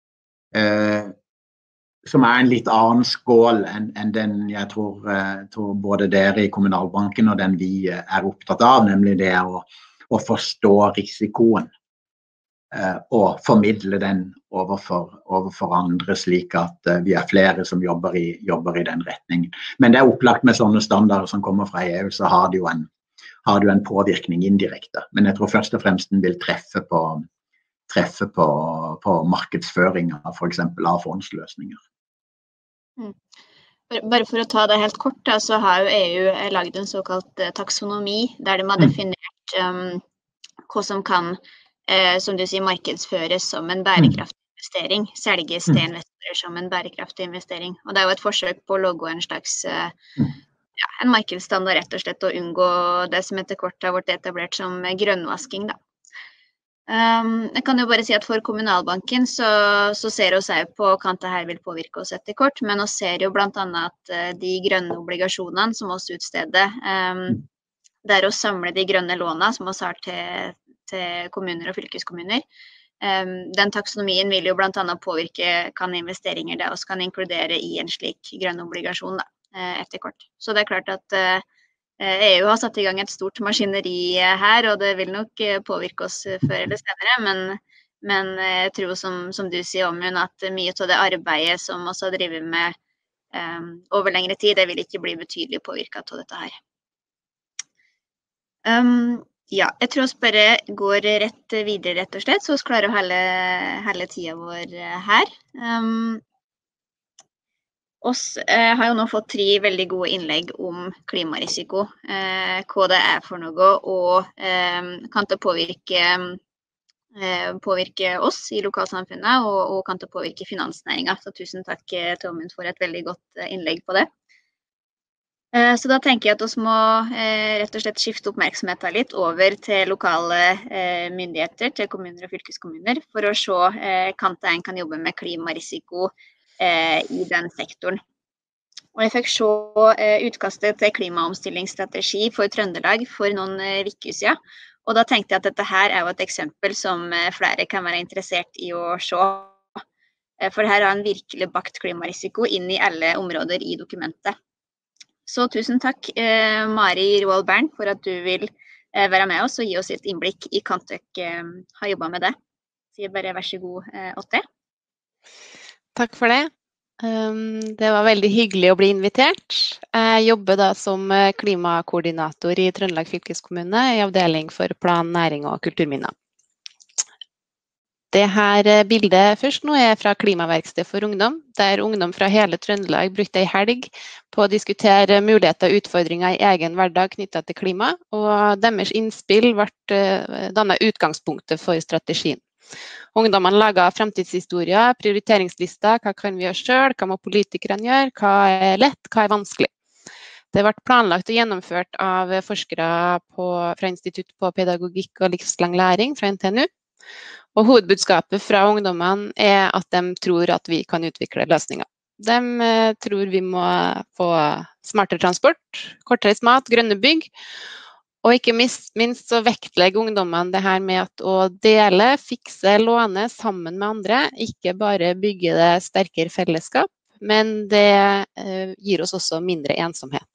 Som er en litt annen skål enn, enn den jeg tror, tror både dere i Kommunalbanken og den vi er opptatt av, nemlig det å, å forstå risikoen og formidle den overfor, overfor andre, slik at vi er flere som jobber i, jobber i den retningen. Men det er opplagt med sånne standarder som kommer fra E U, så har det jo en, har det jo en påvirkning indirekte. Men jeg tror først og fremst den vil treffe på, treffe på, på markedsføring av for eksempel av fondsløsninger. Mm. Bare for å ta det helt kort, da, så har jo E U laget en såkalt taksonomi, der de har definert um, hva som kan Eh, som du sier, markedsføres som en bærekraftig investering, selges til investorer som en bærekraftig investering. Og det er jo et forsøk på å logge en slags eh, ja, en markedsstandard, rett og slett, å unngå det som etter kort har vært etablert som grønnvasking, da. Um, jeg kan jo bare si at for Kommunalbanken så, så ser vi seg på hva det her vil påvirke oss etter kort, men vi ser jo blant annet at uh, de grønne obligasjonene som oss utsteder, um, det er å samle de grønne lånene som vi har til til kommuner og fylkeskommuner. Um, den taksonomien vil jo blant annet påvirke kan investeringer det også kan inkludere i en slik grønn obligasjon da, etter kort. Så det er klart at uh, E U har satt i gang et stort maskineri her, og det vil nok påvirke oss før eller senere, men, men jeg tror som, som du sier, Åmund, at mye av det arbeidet som vi har drevet med um, over lengre tid, det vil ikke bli betydelig påvirket av dette her. Um, Ja, jeg tror vi bare går rett videre, rett og slett, så vi klarer å holde, holde tiden vår her. Um, oss eh, har jo nå fått tre veldig gode innlegg om klimarisiko, eh, hva det er for noe, og eh, kan det påvirke, eh, påvirke oss i lokalsamfunnet, og, og kan det påvirke finansnæringen. Så tusen takk til Åmund for et veldig godt innlegg på det. Så da tenker jeg at vi må eh, rett og slett skifte oppmerksomheten litt over til lokale eh, myndigheter, til kommuner og fylkeskommuner, for å se eh, hvordan en kan jobbe med klimarisiko eh, i den sektoren. Og jeg fikk se eh, utkastet til klimaomstillingsstrategi for Trøndelag for noen eh, uker siden, og da tenkte jeg at dette her er jo et eksempel som eh, flere kan være interessert i å se. Eh, for her har en virkelig bakt klimarisiko inn i alle områder i dokumentet. Så tusen takk, eh, Mari Roald Bern, for at du vil eh, være med oss og gi oss et innblikk i hvordan dere eh, har jobbet med det. Så bare vær så god, eh, Åtte. Takk for det. Um, det var veldig hyggelig å bli invitert. Jeg jobber da som klimakoordinator i Trøndelag fylkeskommune i avdeling for plan, næring og kulturminner. Det her bildet først nå er fra Klimaverksted for ungdom, der ungdom fra hele Trøndelag brukte en helg på å diskutere muligheter og utfordringer i egen hverdag knyttet til klima, og deres innspill ble dannet utgangspunktet for strategien. Ungdommene laget fremtidshistorier, prioriteringslister, hva kan vi gjøre selv, hva må politikerne gjøre, hva er lett, hva er vanskelig. Det ble planlagt og gjennomført av forskere på, fra Institutt på pedagogikk og livslang læring fra N T N U. Og hovedbudskapet fra ungdommene er at de tror at vi kan utvikle løsninger. De tror vi må få smartere transport, kortreist mat, grønne bygg, og ikke minst så vektlegger ungdommene det her med at å dele, fikse, låne sammen med andre, ikke bare bygge det sterkere fellesskap, men det gir oss også mindre ensomhet.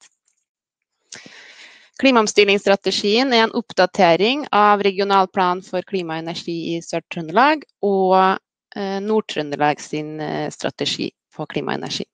Klimaomstillingsstrategien er en oppdatering av regional plan for klima og energi i Sør-Trøndelag og Nord-Trøndelag sin strategi på klima og energi.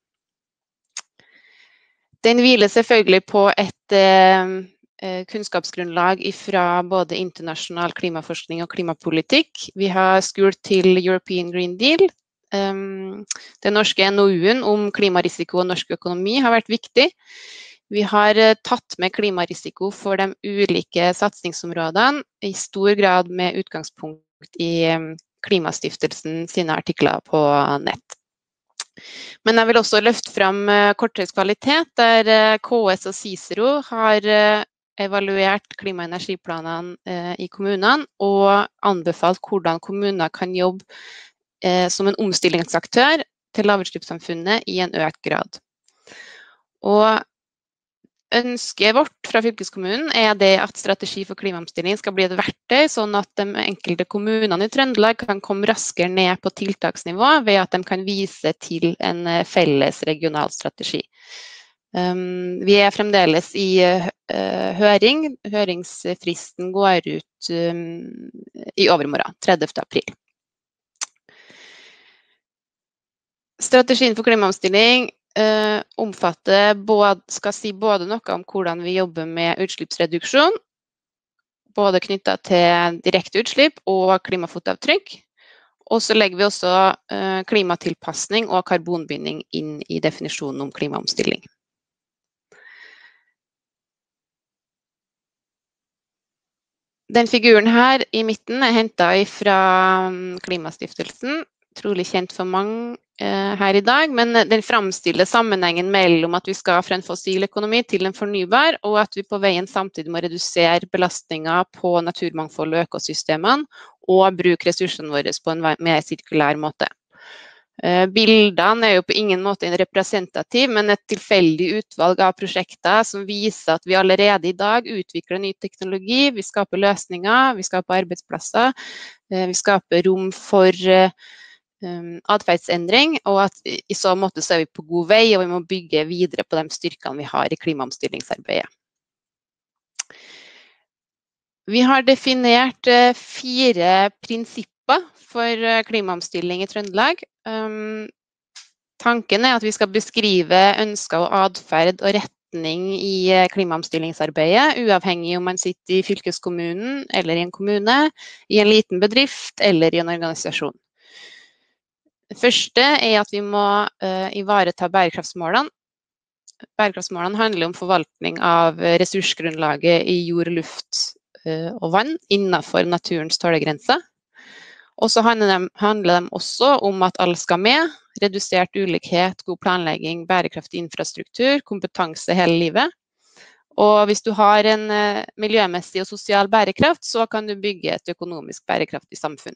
Den hviler selvfølgelig på et kunnskapsgrunnlag fra både internasjonal klimaforskning og klimapolitikk. Vi har skurt til European Green Deal. Den norske N O U-en om klimarisiko og norsk økonomi har vært viktig. Vi har tatt med klimarisiko for de ulike satsingsområdene, i stor grad med utgangspunkt i Klimastiftelsen sine artikler på nett. Men jeg vil også løfte frem kortreist kvalitet, der K S og Cicero har evaluert klima- og energiplanene i kommunene og anbefalt hvordan kommuner kan jobbe som en omstillingsaktør til lavutslippssamfunnet i en økt grad. Og ønsket vårt fra fylkeskommunen er det at strategi for klimaomstilling skal bli et verktøy, sånn at de enkelte kommunene i Trøndelag kan komme raskere ned på tiltaksnivå ved at de kan vise til en felles regional strategi. Um, vi er fremdeles i uh, høring. Høringsfristen går ut um, i overmorgen, tredivte april. Strategien for klimaomstilling uh, omfatter både, skal si både noe om hvordan vi jobber med utslippsreduksjon, både knyttet til direkte utslipp og klimafotavtrykk. Og så legger vi også uh, klimatilpassning og karbonbinding inn i definisjonen om klimaomstilling. Den figuren her i midten er hentet fra Klimastiftelsen, trolig kjent for mange eh, her i dag, men den framstiller sammenhengen mellom at vi skal fra en fossil økonomi til en fornybar, og at vi på veien samtidig må redusere belastninger på naturmangfold og økosystemene, og bruke ressursene våre på en mer sirkulær måte. Eh, bildene er jo på ingen måte en representativ, men et tilfeldig utvalg av prosjekter som viser at vi allerede i dag utvikler ny teknologi, vi skaper løsninger, vi skaper arbeidsplasser, eh, vi skaper rom for eh, Um, atferdsendring, og at i så måte så er vi på god vei, og vi må bygge videre på de styrkene vi har i klimaomstillingsarbeidet. Vi har definert uh, fire prinsipper for uh, klimaomstilling i Trøndelag. Um, tanken er at vi skal beskrive ønsker og atferd og retning i uh, klimaomstillingsarbeidet, uavhengig om man sitter i fylkeskommunen eller i en kommune, i en liten bedrift eller i en organisasjon. Det første er at vi må uh, ivareta bærekraftsmålene. Bærekraftsmålene handler om forvaltning av ressursgrunnlaget i jord, luft uh, og vann innenfor naturens tålegrenser. Og så handler de, handler de også om at alle skal med, redusert ulikhet, god planlegging, bærekraftig infrastruktur, kompetanse hele livet. Og hvis du har en uh, miljømessig og sosial bærekraft, så kan du bygge et økonomisk bærekraftig samfunn.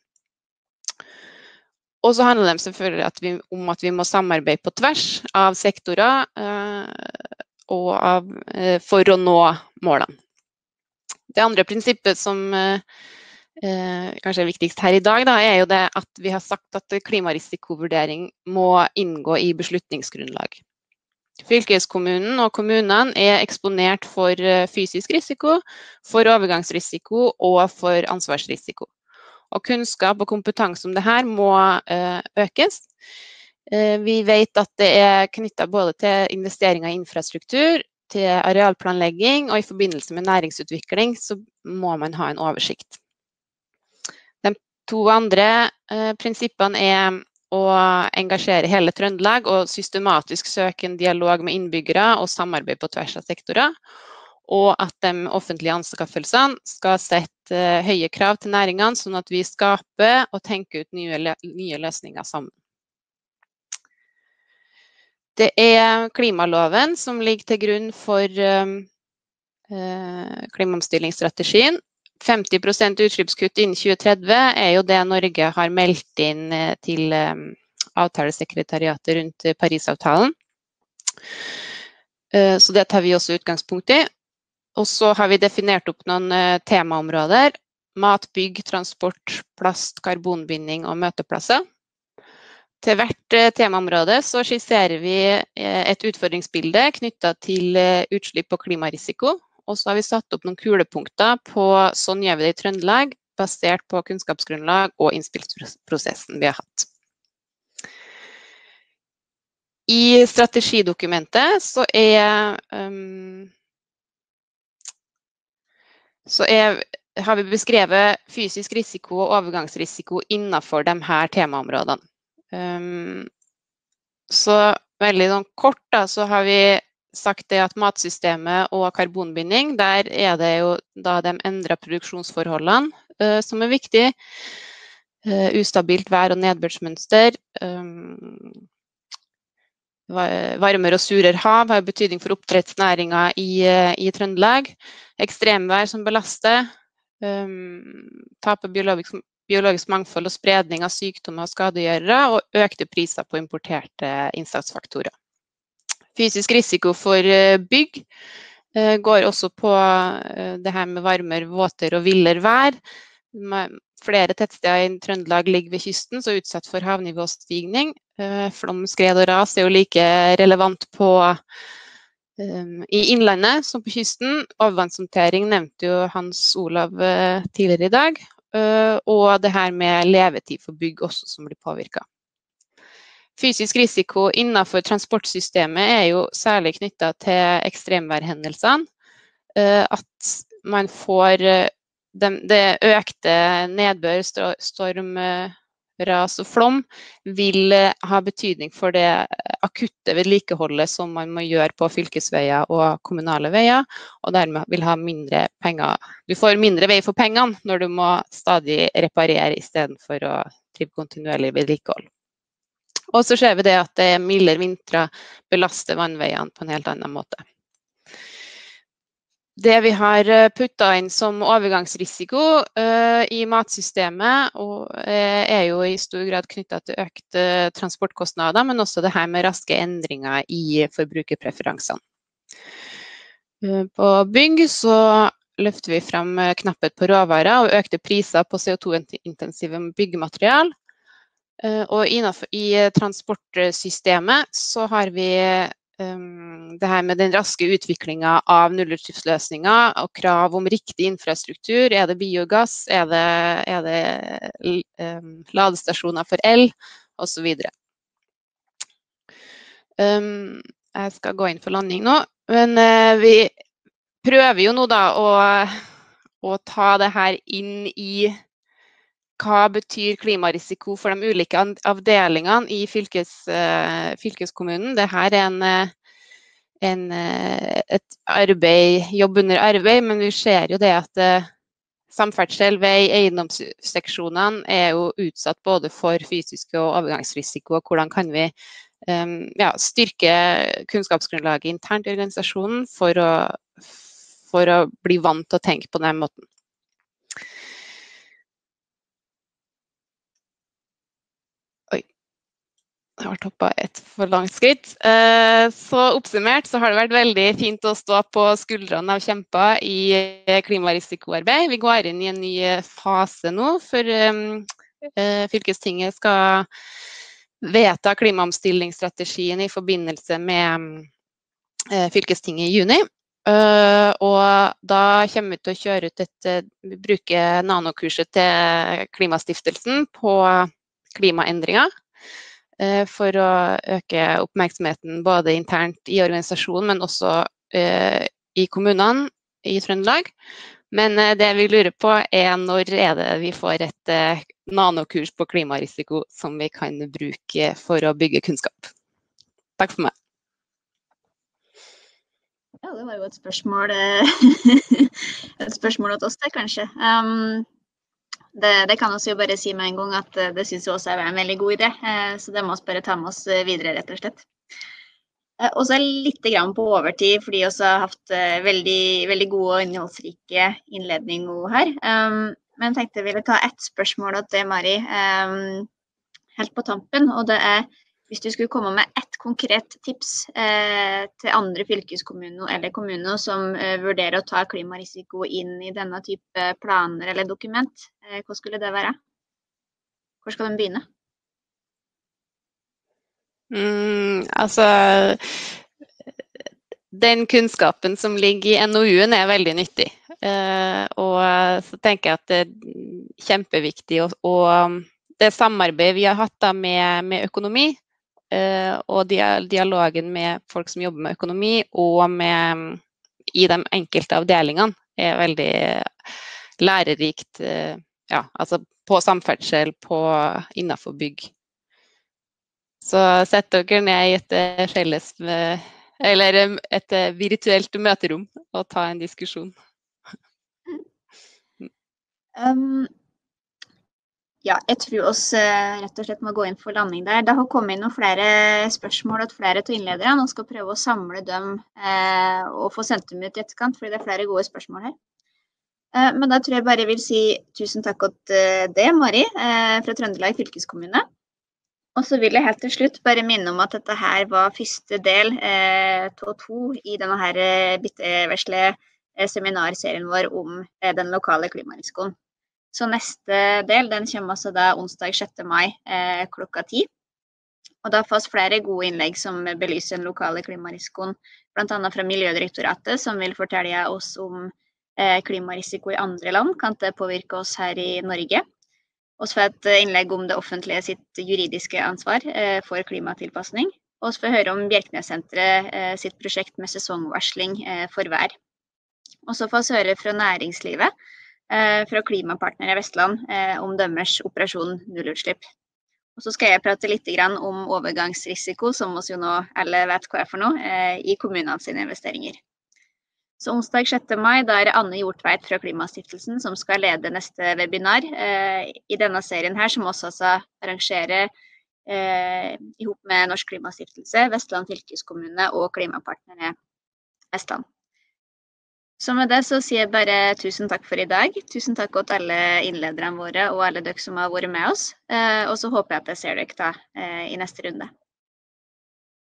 Og så handler det selvfølgelig at vi, om at vi må samarbeide på tvers av sektorer eh, og av, eh, for å nå målene. Det andre prinsippet som eh, kanskje er viktigst her i dag, da, er jo det at vi har sagt at klimarisikovurdering må inngå i beslutningsgrunnlag. Fylkeskommunen og kommunene er eksponert for fysisk risiko, for overgangsrisiko og for ansvarsrisiko. Og kunnskap og kompetanse om det her må uh, økes. Uh, vi vet at det er knyttet både til investeringer i infrastruktur, til arealplanlegging, og i forbindelse med næringsutvikling så må man ha en oversikt. De to andre uh, prinsippene er å engasjere hele Trøndelag og systematisk søke en dialog med innbyggere og samarbeid på tvers av sektorer. Og at de offentlige anskaffelsene skal sette uh, høye krav til næringene, sånn at vi skaper og tenker ut nye, nye løsninger sammen. Det er klimaloven som ligger til grunn for uh, uh, klimaomstillingsstrategien. femti prosent utslippskutt innen tjue tretti er jo det Norge har meldt inn uh, til um, avtalesekretariatet rundt Parisavtalen. Uh, så det tar vi også utgangspunkt i. Og så har vi definert opp noen uh, temaområder, mat, bygg, transport, plast, karbonbinding og møteplasser. Til hvert uh, temaområde så skisserer vi uh, et utfordringsbilde knyttet til uh, utslipp og klimarisiko, og så har vi satt opp noen kulepunkter på sånn gjør vi det i Trøndelag, basert på kunnskapsgrunnlag og innspillsprosessen vi har hatt. I strategidokumentet så er um, Så er, har vi beskrevet fysisk risiko og overgangsrisiko innenfor de her temaområdene. Um, så veldig sånn kort da, så har vi sagt det at matsystemet og karbonbinding, der er det jo da de endrede produksjonsforholdene uh, som er viktig. Uh, ustabilt vær- og nedbørsmønster. Um, Varmere og surere hav har betydning for oppdrettsnæringen i, i Trøndelag. Ekstremvær som belaster, um, tap av biologisk, biologisk mangfold og spredning av sykdommer og skadegjørere, og økte priser på importerte innsatsfaktorer. Fysisk risiko for bygg går også på det her med varmere, våtere og villere vær. Flere tettsteder i Trøndelag ligger ved kysten, så utsatt for havnivåstigning. Flom, skred og ras er jo like relevant på, i innlandet som på kysten. Overvannshåndtering nevnte jo Hans Olav tidligere i dag. Og det her med levetid for bygg også som blir påvirket. Fysisk risiko innenfor transportsystemet er jo særlig knyttet til ekstremværhendelsene. At man får det økte nedbør, storm, ras og flom vil ha betydning for det akutte vedlikeholdet som man må gjøre på fylkesveier og kommunale veier, og dermed vil ha mindre penger. Du får mindre vei for pengene når du må stadig reparere i stedet for å drive kontinuerlig vedlikehold. Og så ser vi det at det er mildere vintre belaster vannveiene på en helt annen måte. Det vi har puttet inn som overgangsrisiko uh, i matsystemet og, uh, er jo i stor grad knyttet til økte transportkostnader, men også det her med raske endringer i forbrukerpreferansene. Uh, på bygg så løfter vi frem knapphet på råvarer og økte priser på C O to-intensive byggematerial. Og innenfor i transportsystemet så har vi um, det her med den raske utviklingen av nullutslippsløsninger og krav om riktig infrastruktur. Er det biogass? Er det, er det um, ladestasjoner for el? Og så videre. Um, jeg skal gå inn for landing nå, men uh, vi prøver jo nå da å, å ta det her inn i hva betyr klimarisiko for de ulike avdelingene i fylkes, uh, fylkeskommunen. Dette er en, en, et arbeid, jobb under arbeid, men vi ser jo det at uh, samferdsel, vei, eiendomsseksjonene er jo utsatt både for fysisk og overgangsrisiko, og hvordan kan vi um, ja, styrke kunnskapsgrunnlaget internt i organisasjonen for å, for å bli vant til å tenke på den måten. Jeg har toppet et for langt skritt. Så oppsummert så har det vært veldig fint å stå på skuldrene av kjemper i klimarisikoarbeid. Vi går inn i en ny fase nå, for fylkestinget skal vedta klimaomstillingsstrategien i forbindelse med fylkestinget i juni. Og da kommer vi til å kjøre ut et, vi bruker nanokurset til Klimastiftelsen på klimaendringer, for å øke oppmerksomheten både internt i organisasjonen, men også uh, i kommunene i Trøndelag. Men uh, det vi lurer på er når er det vi får et uh, nanokurs på klimarisiko som vi kan bruke for å bygge kunnskap. Takk for meg. Ja, det var jo et spørsmål, et spørsmål til oss der, kanskje. Um, Det, det kan vi jo bare si med en gang at det synes jeg også er en veldig god idé, så det må vi bare ta med oss videre rett og slett. Og så litt grann på overtid, fordi vi også har hatt veldig, veldig gode og innholdsrike innledninger her. Men jeg tenkte jeg ville ta et spørsmål til Mari helt på tampen, og det er hvis du skulle komme med ett konkret tips eh, til andre fylkeskommuner eller kommuner som eh, vurderer å ta klimarisiko inn i denne type planer eller dokument, eh, hva skulle det være? Hvor skal de begynne? Mm, altså, den kunnskapen som ligger i N O U-en er veldig nyttig. Eh, og så tenker jeg at det er kjempeviktig, og, og det samarbeidet vi har hatt da med, med økonomi, Uh, og dialogen med folk som jobber med økonomi og med, i de enkelte avdelingene er veldig lærerikt, uh, ja, altså på samferdsel, på innenfor bygg. Så sett dere ned i et felles, eller et virtuelt møterom og ta en diskusjon. Um. Ja, jeg tror oss rett og slett må gå inn for landing der. Det har kommet inn noen flere spørsmål og flere til innlederne, og skal prøve å samle dem eh, og få sendt dem ut i etterkant, fordi det er flere gode spørsmål her. Eh, men da tror jeg bare vil si tusen takk til det, Mari, eh, fra Trøndelag fylkeskommune. Og så vil jeg helt til slutt bare minne om at dette her var første del eh, to to i denne her eh, bitteverslige eh, seminarserien vår om eh, den lokale klimarisikoen. Så neste del, den kommer altså da onsdag sjette mai eh, klokka ti. Og da får vi flere gode innlegg som belyser den lokale klimarisikoen, blant annet fra Miljødirektoratet, som vil fortelle oss om eh, klimarisiko i andre land, kan det påvirke oss her i Norge. Og så får et innlegg om det offentlige sitt juridiske ansvar eh, for klimatilpassning. Og så får høre om Bjerknessenteret eh, sitt prosjekt med sesongvarsling eh, for vær. Og så får vi høre fra næringslivet, eh, fra Klimapartner i Vestland, eh, om dømmers operasjon nullutslipp. Og så skal jeg prate litt grann om overgangsrisiko, som vi jo nå alle vet hva er for noe, eh, i kommunene sine investeringer. Så onsdag sjette mai, da er det Anne Hjortveit fra Klimastiftelsen som skal lede neste webinar. Eh, I denne serien her, som også altså arrangerer eh, i hop med Norsk Klimastiftelse, Vestland fylkeskommune og Klimapartnere Vestland. Så med det så sier jeg bare tusen takk for i dag. Tusen takk til alle innlederne våre og alle dere som har vært med oss. Eh, og så håper jeg at jeg ser dere da eh, i neste runde.